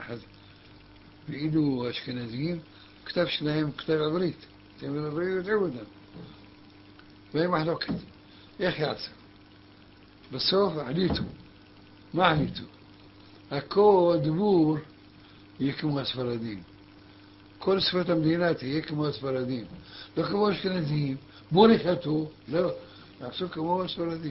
Speaker 1: ואילו האשכנזים, כתב שלהם כתב עברית, אתם יודעים אותם. והם מחלוקת, איך יעצו? בסוף עליתו, מה עליתו? הכל דיבור יהיה כמו הספרדים. כל שפת המדינה תהיה כמו הספרדים. לא כמו אשכנזים, בוא נחתו, לא, יעשו כמו הספרדים.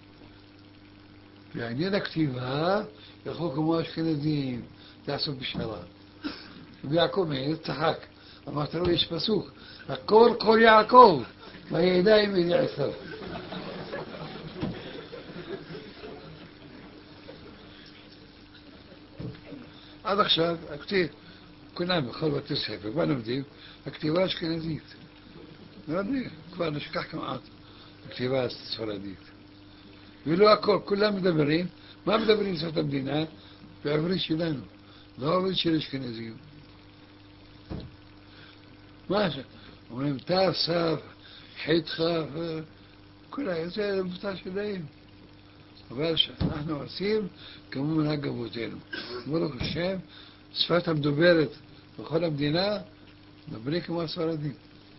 Speaker 1: בעניין הכתיבה, ילכו כמו האשכנזים, יעשו בשערה. ויעקב מאיר צחק, אמרת לו יש פסוק, הכל כל יעקב, בידיים ידי עשיו. עד עכשיו, הכתיב, כולם בכל בתי ספר, מה לומדים? הכתיבה האשכנזית. לא יודע, כבר נשכח כמעט, הכתיבה הספרדית. ולא הכל, כולם מדברים, מה מדברים שפת המדינה? בעברית שלנו, לא עברית של אשכנזים. מה זה? אומרים תו, סף, חטך, כולה, זה המבטא שלהם. אבל שאנחנו עושים כמו מנהג אבותינו. ברוך השם, שפת המדוברת בכל המדינה, מדברים כמו הספרדים.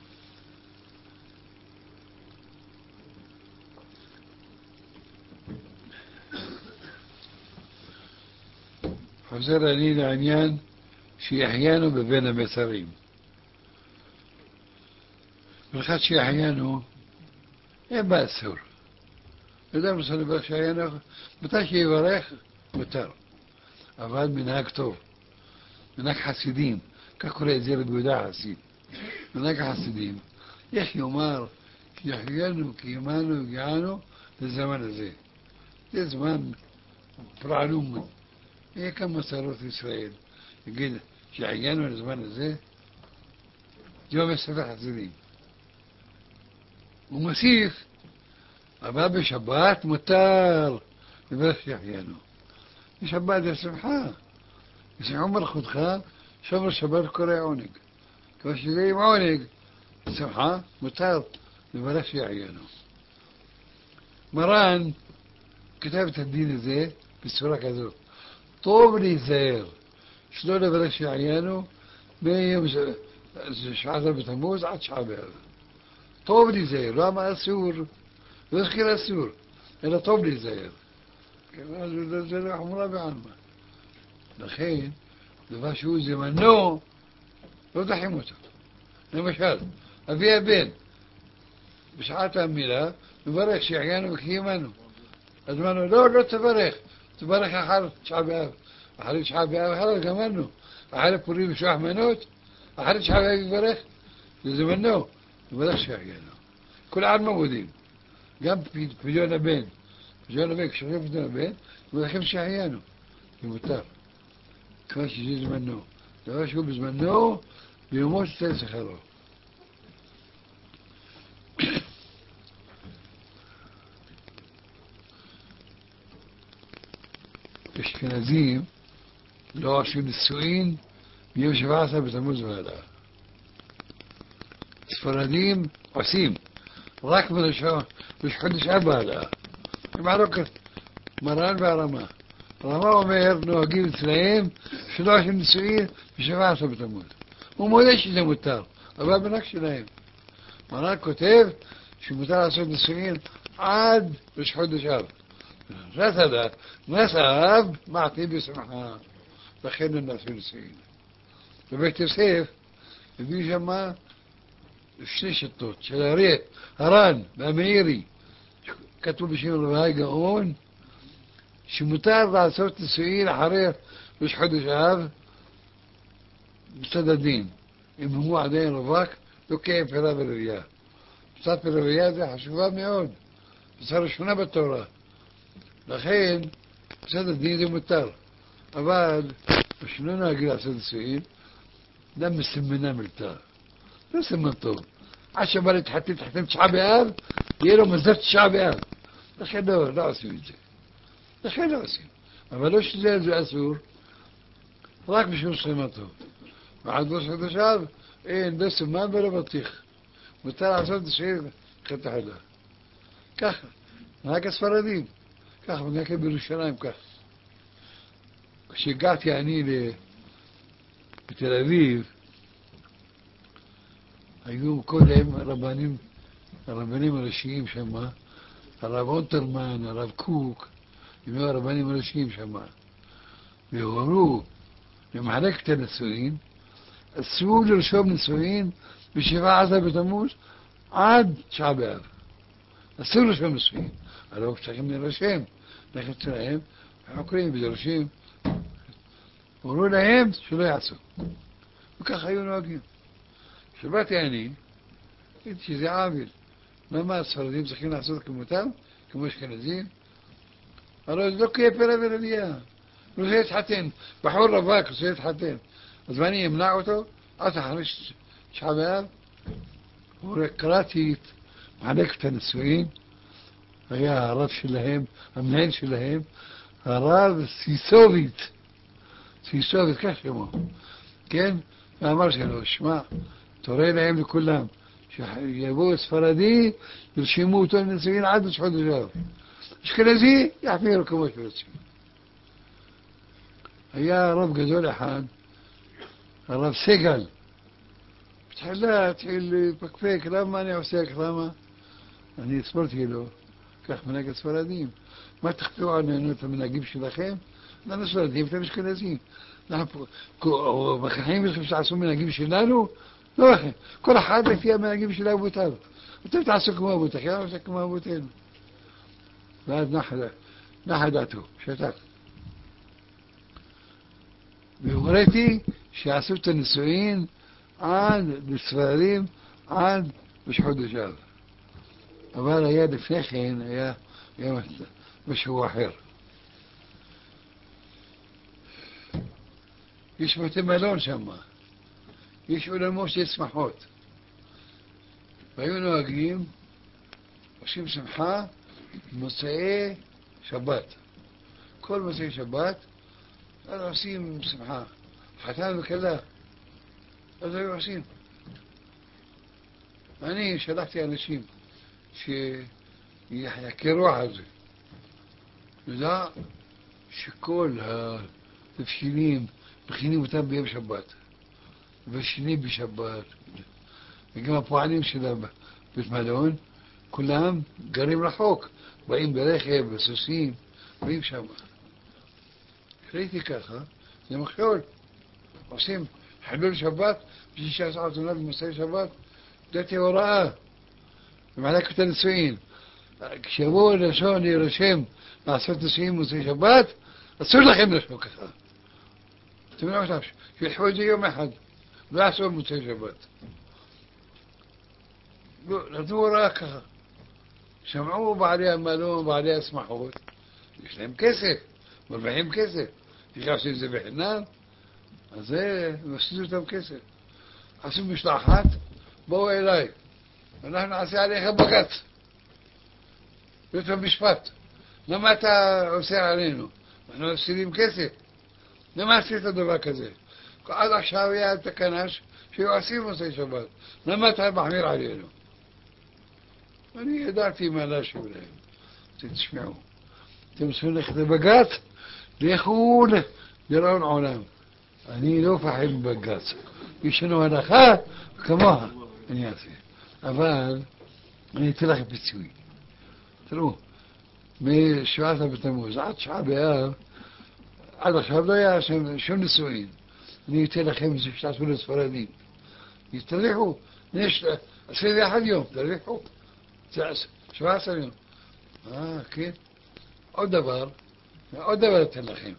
Speaker 1: חוזר אני לעניין שהחיינו בבין המצרים. ולכת שהחיינו, אין בה אסור. אדם רוצה לברך שהחיינו, מתי שיברך, מותר. אבל מנהג טוב, מנהג חסידים, כך קורא את זה רבי יהודה חסיד. מנהג החסידים, איך יאמר, כי החיינו, כי ימנו, הגיענו לזמן הזה. זה זמן פרעלום. יהיה כמה מסורות ישראל, יגיד שהגענו לזמן הזה, יום הספר חסידים. הוא מוסיף, אבל בשבת מותר לברך שהחיינו. בשבת זה שמחה, ישמחו מלכותך, שומר שבת קורא עונג. כמו שזה עם עונג, שמחה, מותר לברך שהחיינו. מרן כתב את הדין הזה בצורה כזאת. טוב להיזהר, שלא לברך שהחיינו מיום 17 בתמוז עד שעה בערב. טוב להיזהר, לא אמר אסור, לא הזכיר אסור, אלא טוב להיזהר. זה לא חמורה בעלמא. לכן, דבר שהוא זמנו, לא דחים אותו. למשל, אבי הבן, בשעת המילה, מברך שהחיינו וקיימנו. אז אמרנו, לא תברך, תברך אחר תשעה באב. אחרי תשעה באב, אחר גמרנו. אחרי פורים ושוח מנות, אחרי תשעה באב יברך, לזמנו, מברך שהחיינו. כל העם מודים, גם פדיון הבן. פדיון הבן, כשאומרים פדיון הבן, מברכים שהחיינו. זה מותר. כמו שזה זמנו. דבר שהוא בזמנו, ביומו שתל שכרו. אשכנזים לא עושים נישואין ביום 17 בתמוז ואילך. ספרדים עושים רק בחודש אב ואילך. במחלוקת מרן והרמה. הרמה אומר, נוהגים אצלהם שלא עושים נישואין ב-17 בתמוז. הוא מודה שזה מותר, אבל בנק שלהם. מרן כותב שמותר לעשות נישואין עד ראש חודש אב. נסב מעטים בשמחה, לכן הם נעשו נישואין. בבית יוסף הביא שמה שני שיטות של הר"ן והמאירי, כתוב בשם רבי גאון, שמותר לעשות נישואין אחרי ראש חודש אב בצד הדין. אם הוא עדיין רווק, לא קיים פירה ורבייה. פצת פירה ורבייה זה חשובה מאוד, פצה ראשונה בתורה. לכן, בצד הדין זה מותר. אבל, כשלא נהגים לעשות נישואין, אדם מסמנה מלתר. לא סימן טוב. עד שבא להתחתן תשעה באב, יהיה לו מזל תשעה באב. לכן לא עושים את זה. לכן לא עושים. אבל לא שזה אסור, רק בשביל סימן טוב. ועד ראש חודש אב, אין, לא סימן ולא בטיח. מותר לעשות נישואין חטא חדה. ככה, נהג הספרדים. ככה, ונהג בירושלים ככה. כשהגעתי אני בתל אביב, היו קודם הרבנים הראשיים שם, הרב אונטרמן, הרב קוק, הם היו הרבנים הראשיים שם. והורו למחלק את הנישואין, אסור לרשום נישואין ב-17 בתמוז עד תשעה באב. אסור לרשום נישואין. הלוא צריכים להירשם, לכת שלהם, חוקרים ודורשים. אמרו להם שלא יעשו. וכך היו נוהגים. כשבאתי אני, ראיתי שזה עוול. למה הספרדים צריכים לעשות כמותם, כמו אשכנזים? הלוא זה לא קהיה פירה ורבייה. הוא רוצה להתחתן, בחור רווק רוצה להתחתן. אז אני אמנע אותו, עד אחרי תשעה באב. קראתי את מחלקת הנישואין, היה הרב שלהם, המנהל שלהם, הרב סיסוביץ, כך שמו, כן? ואמר שלו, שמע, תורה להם לכולם, שיבואו ספרדי, ירשמו אותו לנישואין עד ראש חודש אב. אשכנזי, יחמירו כמו שרוצים. היה רב גדול אחד, הרב סגל, התחיל לפקפק, למה אני עושה כך, למה? אני הסברתי לו, כך מנהג הספרדים. מה תכפו עלינו את המנהגים שלכם? אנחנו ספרדים, אתם אשכנזים. אנחנו מכריחים לכם שתעשו מנהגים שלנו? לא לכם. כל אחד לפי המנהגים של אבותיו. אתם תעשו כמו אבותיכם, אני עושה כמו אבותינו. ואז נחה דעתו, שתק. והוריתי שיעשו את הנישואין עד לספרדים, עד ראש חודש אב. אבל היה לפני כן, היה משהו אחר. יש בתי מלון שם, יש עולמות של שמחות. והיו נוהגים, עושים שמחה, מוצאי שבת. כל מוצאי שבת, אז עושים שמחה. חתן וכלה, אז היו עושים. אני שלחתי אנשים שיחקרו על זה. ידע שכל התבשילים מכינים אותם ביום שבת, ושני בשבת, וגם הפועלים של בית מלון, כולם גרים רחוק, באים ברכב, בסוסים, באים שם. ראיתי ככה, זה מכשול. עושים חילול שבת, בשביל שעשה חתונה במוצאי שבת, דעתי הוראה. במחלקת הנישואין. כשיבואו לשון להירשם לעשות נישואין מוצאי שבת, אסור לכם לשון ככה. אתם לא עכשיו, שילחו את זה יום אחד, לא יעשו מוצאי שבת. לא, נתנו הוראה ככה. שמעו בעלי המלון, בעלי השמחות, יש להם כסף, מרוויחים כסף. תשכח שזה בחינם, אז זה, מפסידו אותם כסף. עשו משלחת, בואו אליי, אנחנו נעשה עליך בג"ץ. בית המשפט, למה אתה עושה עלינו? אנחנו מפסידים כסף. למה עשית דבר כזה? עד עכשיו היה תקנה שהיו עושים מוצאי שבת. למה אתה מחמיר עלינו? אני ידעתי מה להשיב להם. תשמעו, אתם צריכים ללכת לבג"ץ, לכו לרעון עולם. אני לא מפחד מבג"ץ. יש לנו הנחה כמוה, אני אעשה. אבל אני אתן לכם פיצוי. תראו, משבעת בתמוז עד 9 באב, עד עכשיו לא היה שום נישואין. אני אתן לכם שתעשו לספרדים. תרוויחו, יש 21 יום, תרוויחו. 17 יום. כן. עוד דבר אתן לכם.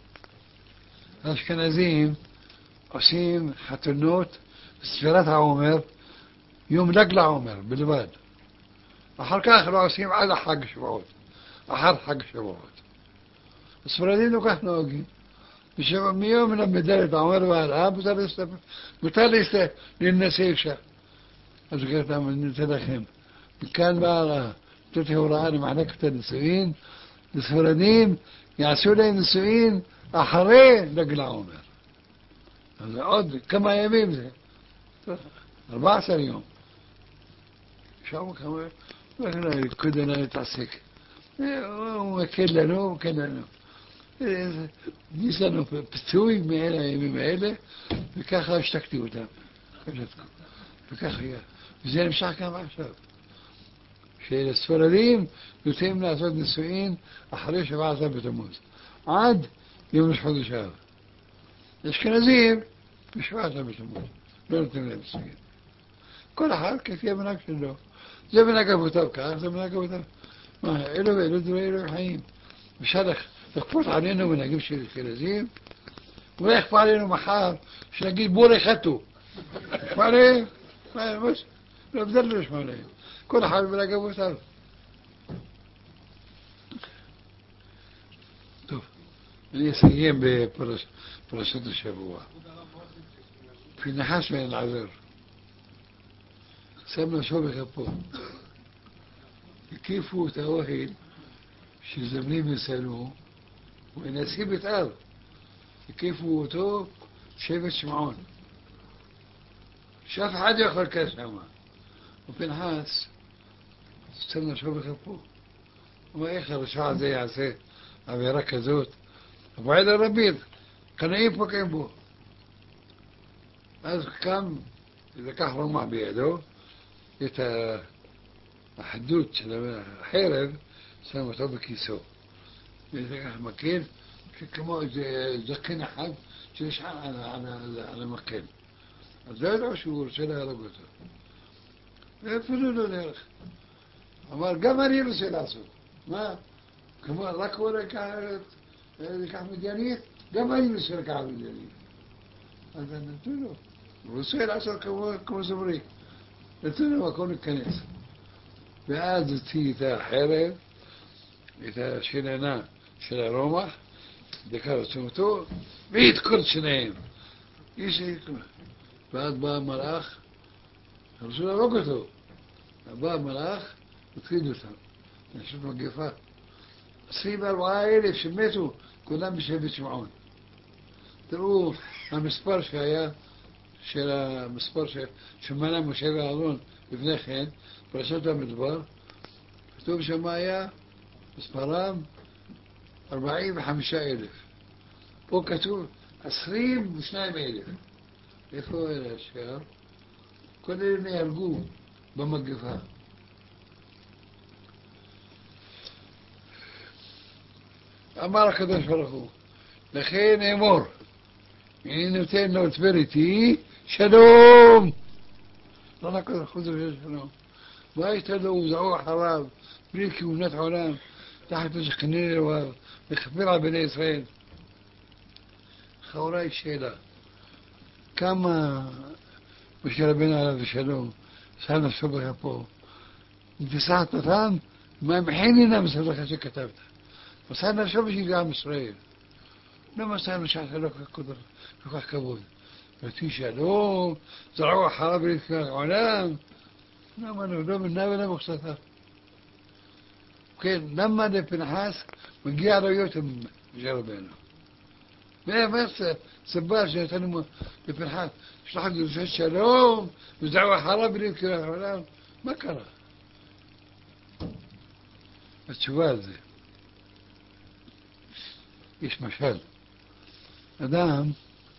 Speaker 1: האשכנזים עושים חתונות בספירת העומר, יום ל"ג לעומר בלבד. אחר כך לא עושים עד החג שבועות, אחר חג שבועות. הספרדים לא כך נוהגים. מיום למד את העומר והלאה, מותר להינשא אישה. אז ניתן לכם. מכאן באה נתתי הוראה למחלקת הנישואין, לספרדים יעשו להם נישואין אחרי ל"ג לעומר. אז עוד כמה ימים זה, 14 יום. שם כמה, כדנה להתעסק. הוא מקל לנו, יש לנו פיצוי מאלה הימים האלה, וככה השתקתי אותם. וככה היה. וזה נמשך כמה עכשיו. שלספרדים נוטים לעשות נישואין אחרי 17 בתמוז, עד יום ראש חודש אב. אשכנזים ב-17 בתמוז, לא נותנים להם נישואין. כל אחד כפי המנהג שלו. זה מנהג אבותיו כך, זה מנהג אבותיו. אלו דברי חיים. אפשר לכפות עלינו מנהגים של אשכנזים, ולא יכפה עלינו מחר שנגיד בורי חטו. יכפה עליהם? לא בדל לשמוע להם. כל אחד מנהג אבותיו. טוב, אני אסיים בפרשת השבוע. פינחס בן אלעזר שם נפשו בכפו. הקיפו את האוהל שזמנים יסלמו, ונשיא בית אב. הקיפו אותו שבט שמעון. שאף אחד יכול כזה שמה. ופינחס שם נפשו בכפו. הוא אומר, איך הרשע הזה יעשה עבירה כזאת? המועד הרבים, קנאים פוגעים בו. אז קם, לקח רומח בידו, את החדות של החרב, שם אותו בכיסו. ולקח מקל, שכמו זקן אחד שנשען על המקל. אז לא ידעו שהוא רוצה להרוג אותו. ואפילו לא דרך. אמר, גם אני רוצה לעשות. מה? כמו רק הוא לקח מדיינית, גם אני רוצה לקח מדיינית. אז נתנו לו. הוא רוצה לעשות כמו זמרי. נתנו לו מקום להיכנס. ואז הוציא את החרב, את השיננה של הרומח, דקר עצמתו, והתקור את שניהם. ואז בא המלאך, רצו להרוג אותו. בא המלאך, התחיל אותם. נשאר מגפה. 24,000 שמתו, כולם בשבט שמעון. תראו, המספר שהיה, של המספר שמנה משה ואהרון לפני כן, פרשת המדבר, כתוב שם היה מספרם 45,000. פה כתוב 22,000. איפה היה השאר? כל אלה נהרגו במגפה. אמר הקדוש ברוך הוא, לכן אמור, אני נותן לו דבר איתי, שלום! לא לקדוש ברוך הוא דורש שלום. ما يتلو وزعوه حرام بريكي ونت عولام تحت سخنين ويخبرها بني إسرائيل خوراي الشيلة كما مش ربنا على الشلوم سنة الصبح פה נתסעת אותם מהמחין נמס לך שכתבת מסענו שוב שגם ישראל לא מסענו שאתה לא כל כך כבוד ותהי שלום זרעו אחריו ולתקרח עולם למה לא מנה ולא מוכסתה כן למה לפנחס מגיע לו יותר משה רבנו ואיפה סבר שנתנו לפנחס שלח דרשת שלום וזרעו אחריו ולתקרח עולם מה קרה? התשובה על זה יש משל אדם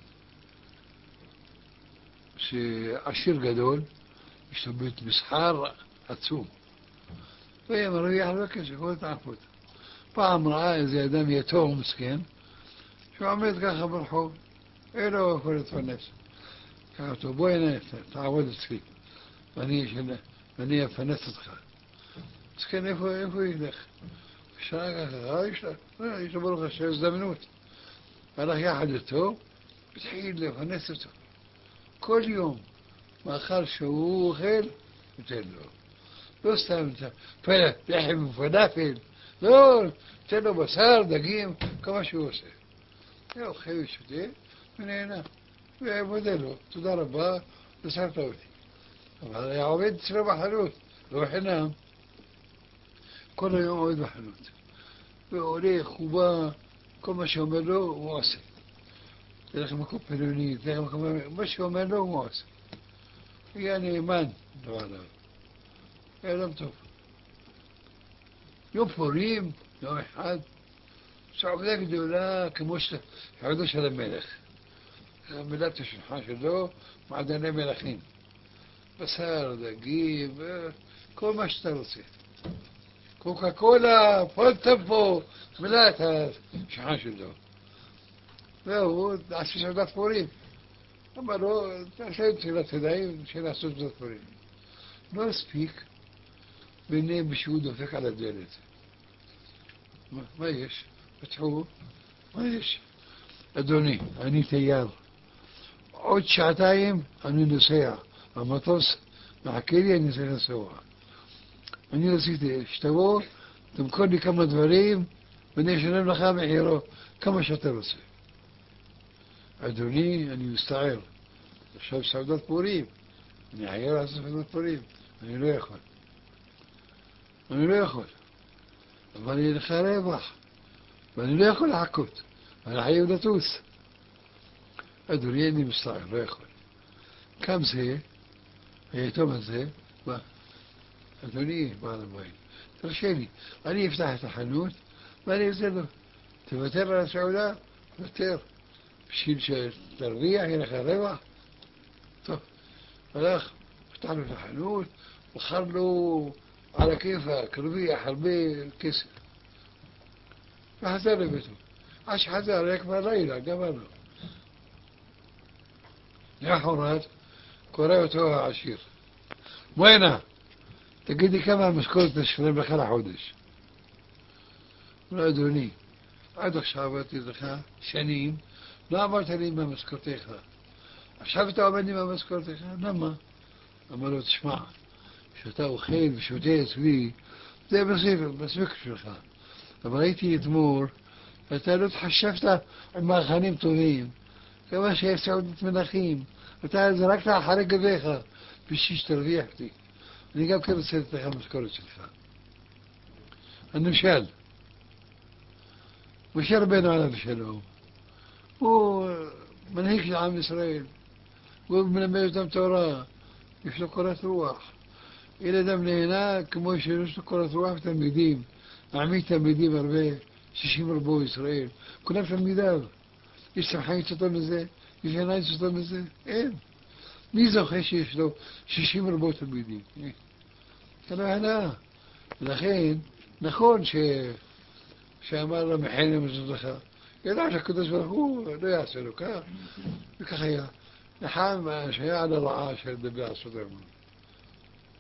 Speaker 1: שעשיר גדול יש לו בית מסחר עצום והיה מרוויח הרבה כסף כל תעפות פעם ראה איזה אדם יתום מסכן שהוא עומד ככה ברחוב אין לו יכול להתפרנס קרא אותו בוא הנה תעבוד אצלי ואני אפרנס אותך מסכן איפה ילך שעה ככה יש לו ברוך השם הזדמנות הלך יחד איתו התחיל לפרנס אותו כל יום מאכל שהוא אוכל נותן לו לא סתם לחם ופלאפל לא נותן לו בשר דגים כמה שהוא עושה הוא אוכל ושותה ונהנה ומודה לו תודה רבה נסעת אותי אבל היה עובד אצלו בחנות לא חינם כל היום עובד בחנות והולך ובא כל מה שאומר לו הוא עושה תלך למקום פלוני תלך למקום מה שאומר לו הוא עושה היה נאמן דבר עליו היה אדם טוב יום פורים יום אחד שעובדה גדולה כמו שעבדו של המלך מילת השולחן שלו מעדני מלכים בשר, דגים כל מה שאתה רוצה קוקה קולה, פולטפו, מילא את השולחן שלו והוא עשה סעודת פורים אמר לו, תעשה את תפילת ידיים שנעשו סעודת פורים לא הספיק ביניהם שהוא דופק על הדלת מה יש? פתחו מה יש? אדוני, אני תייר עוד שעתיים אני נוסע המטוס מחכה לי, אני צריך לנסוע אני רציתי שתבוא תמכור לי כמה דברים ואני אשלם לך מחירו כמה שאתה רוצה אדוני, אני מסתער עכשיו סעודת פורים אני חייב לעשות סעודת פורים אני לא יכול אבל יהיה לך רווח ואני לא יכול לחכות אני חייב לטוס אדוני, אני מסתער, לא יכול קם זה היתום הזה אדוני, בעל הבית תרשה לי, אני אפתח את החנות ואני אעשה לו תוותר על הסעודה, תוותר בשביל שתרוויח, יהיה לך רווח טוב, הלך פתח לו את החנות בחר לו על הכיפאק, הרוויח הרבה כסף וחזר לביתו עד שחזר, היה כבר לילה, גמרנו למחרת קורא אותו העשיר בואנה תגיד לי כמה המשכורת תשלם לך לחודש לא אדוני עד עכשיו עבדתי לך שנים לא אמרת לי מה משכורתך עכשיו אתה עומד לי מה משכורתך למה? אמר לו תשמע שאתה אוכל ושותה אצלי זה מספיק שלך אבל הייתי אתמול ואתה לא תחשבת עם מאכלים טובים כמה שיש סעודת מלכים אתה זרקת אחרי גביך בשביל שתרוויח אותי אני גם כן רוצה לתת לך משכורת שלך הנמשל משה רבנו עליו השלום הוא מנהיג של עם ישראל הוא מלמד אותם תורה יש לו קורת רוח ילדם נהנה כמו שיש לו קורת רוח ותלמידים מעמיד תלמידים הרבה 60 רבו ישראל כולם תלמידיו יש שמחה יצאתו מזה יש עינה יצאתו מזה אין מי זוכה שיש לו 60 רבו תלמידים אתה לא ענה ולכן נכון שאמר לו מחן למזוז לך ידע שהקדוש ברוך הוא לא יעשה לו כך וכך היה נחם שהיה על הרעה של דבר סודר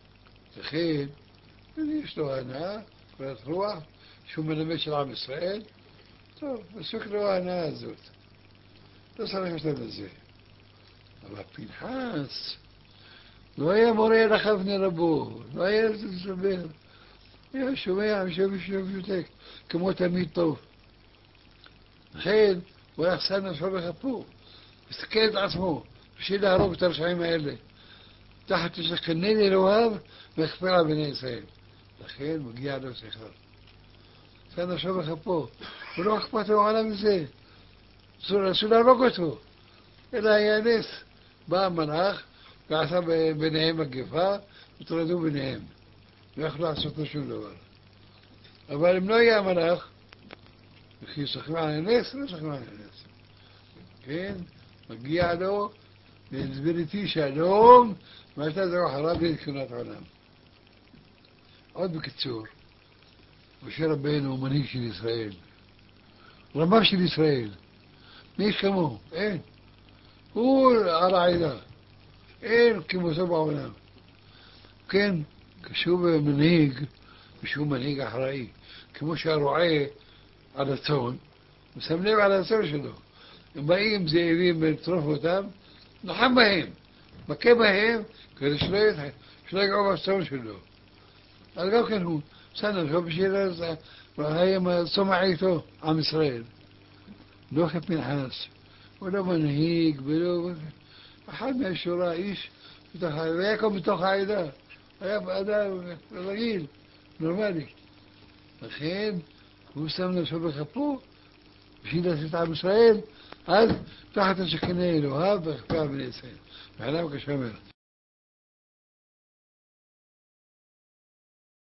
Speaker 1: לכן, יש לו הנאה, קורת רוח, שהוא מלמד של עם ישראל, טוב, מספיק לו ההנאה הזאת. לא צריך יותר לזה. אבל פנחס לא היה מורה לך בני רבו, לא היה לדבר. היה שומע ושותק, כמו תמיד טוב. לכן, הוא היה שם נפשו בכפו, מסתכל את עצמו, בשביל להרוג את הרשעים האלה. תחת שכנן אלוהיו ויכפר על בני ישראל. לכן מגיע לו שכר. שם נפשו בכפו, הוא לא אכפת לו עליו מזה. אסור להרוג אותו. אלא היה נס. בא המלאך ועשה ביניהם מגפה, וטרדו ביניהם. לא יכלו לעשות לו שום דבר. אבל אם לא היה המלאך, וכי שכנו על הנס, לא שכנו על הנס. כן? מגיע לו, והסביר איתי שלום, ואתה זהו אחריו לתקונת עולם. עוד בקיצור, משה רבנו הוא מנהיג של ישראל. רמ"ח של ישראל. מי כמוהו? אין. הוא על העדה. אין כמותו בעולם. כן, כשהוא מנהיג, ושהוא מנהיג אחראי, כמו שהרועה על הצאן, הוא שם לב על הצאן שלו. אם באים זאבים לטרוף אותם, נחם בהם, מכה בהם, כדי שלא יגעו בצאן שלו. אז גם כן הוא שם נפשו בשביל הזה, והיה צומח איתו עם ישראל. לא כפנחס, הוא לא מנהיג ולא... אחד מהשורה, איש, והיה כמו בתוך העדה, היה אדם רגיל, נורמלי. לכן, הוא שם נפשו בכפו, בשביל לעשות עם ישראל, אז תחת השכני אלוהיו וכפר בני ישראל. ועליו כשומר.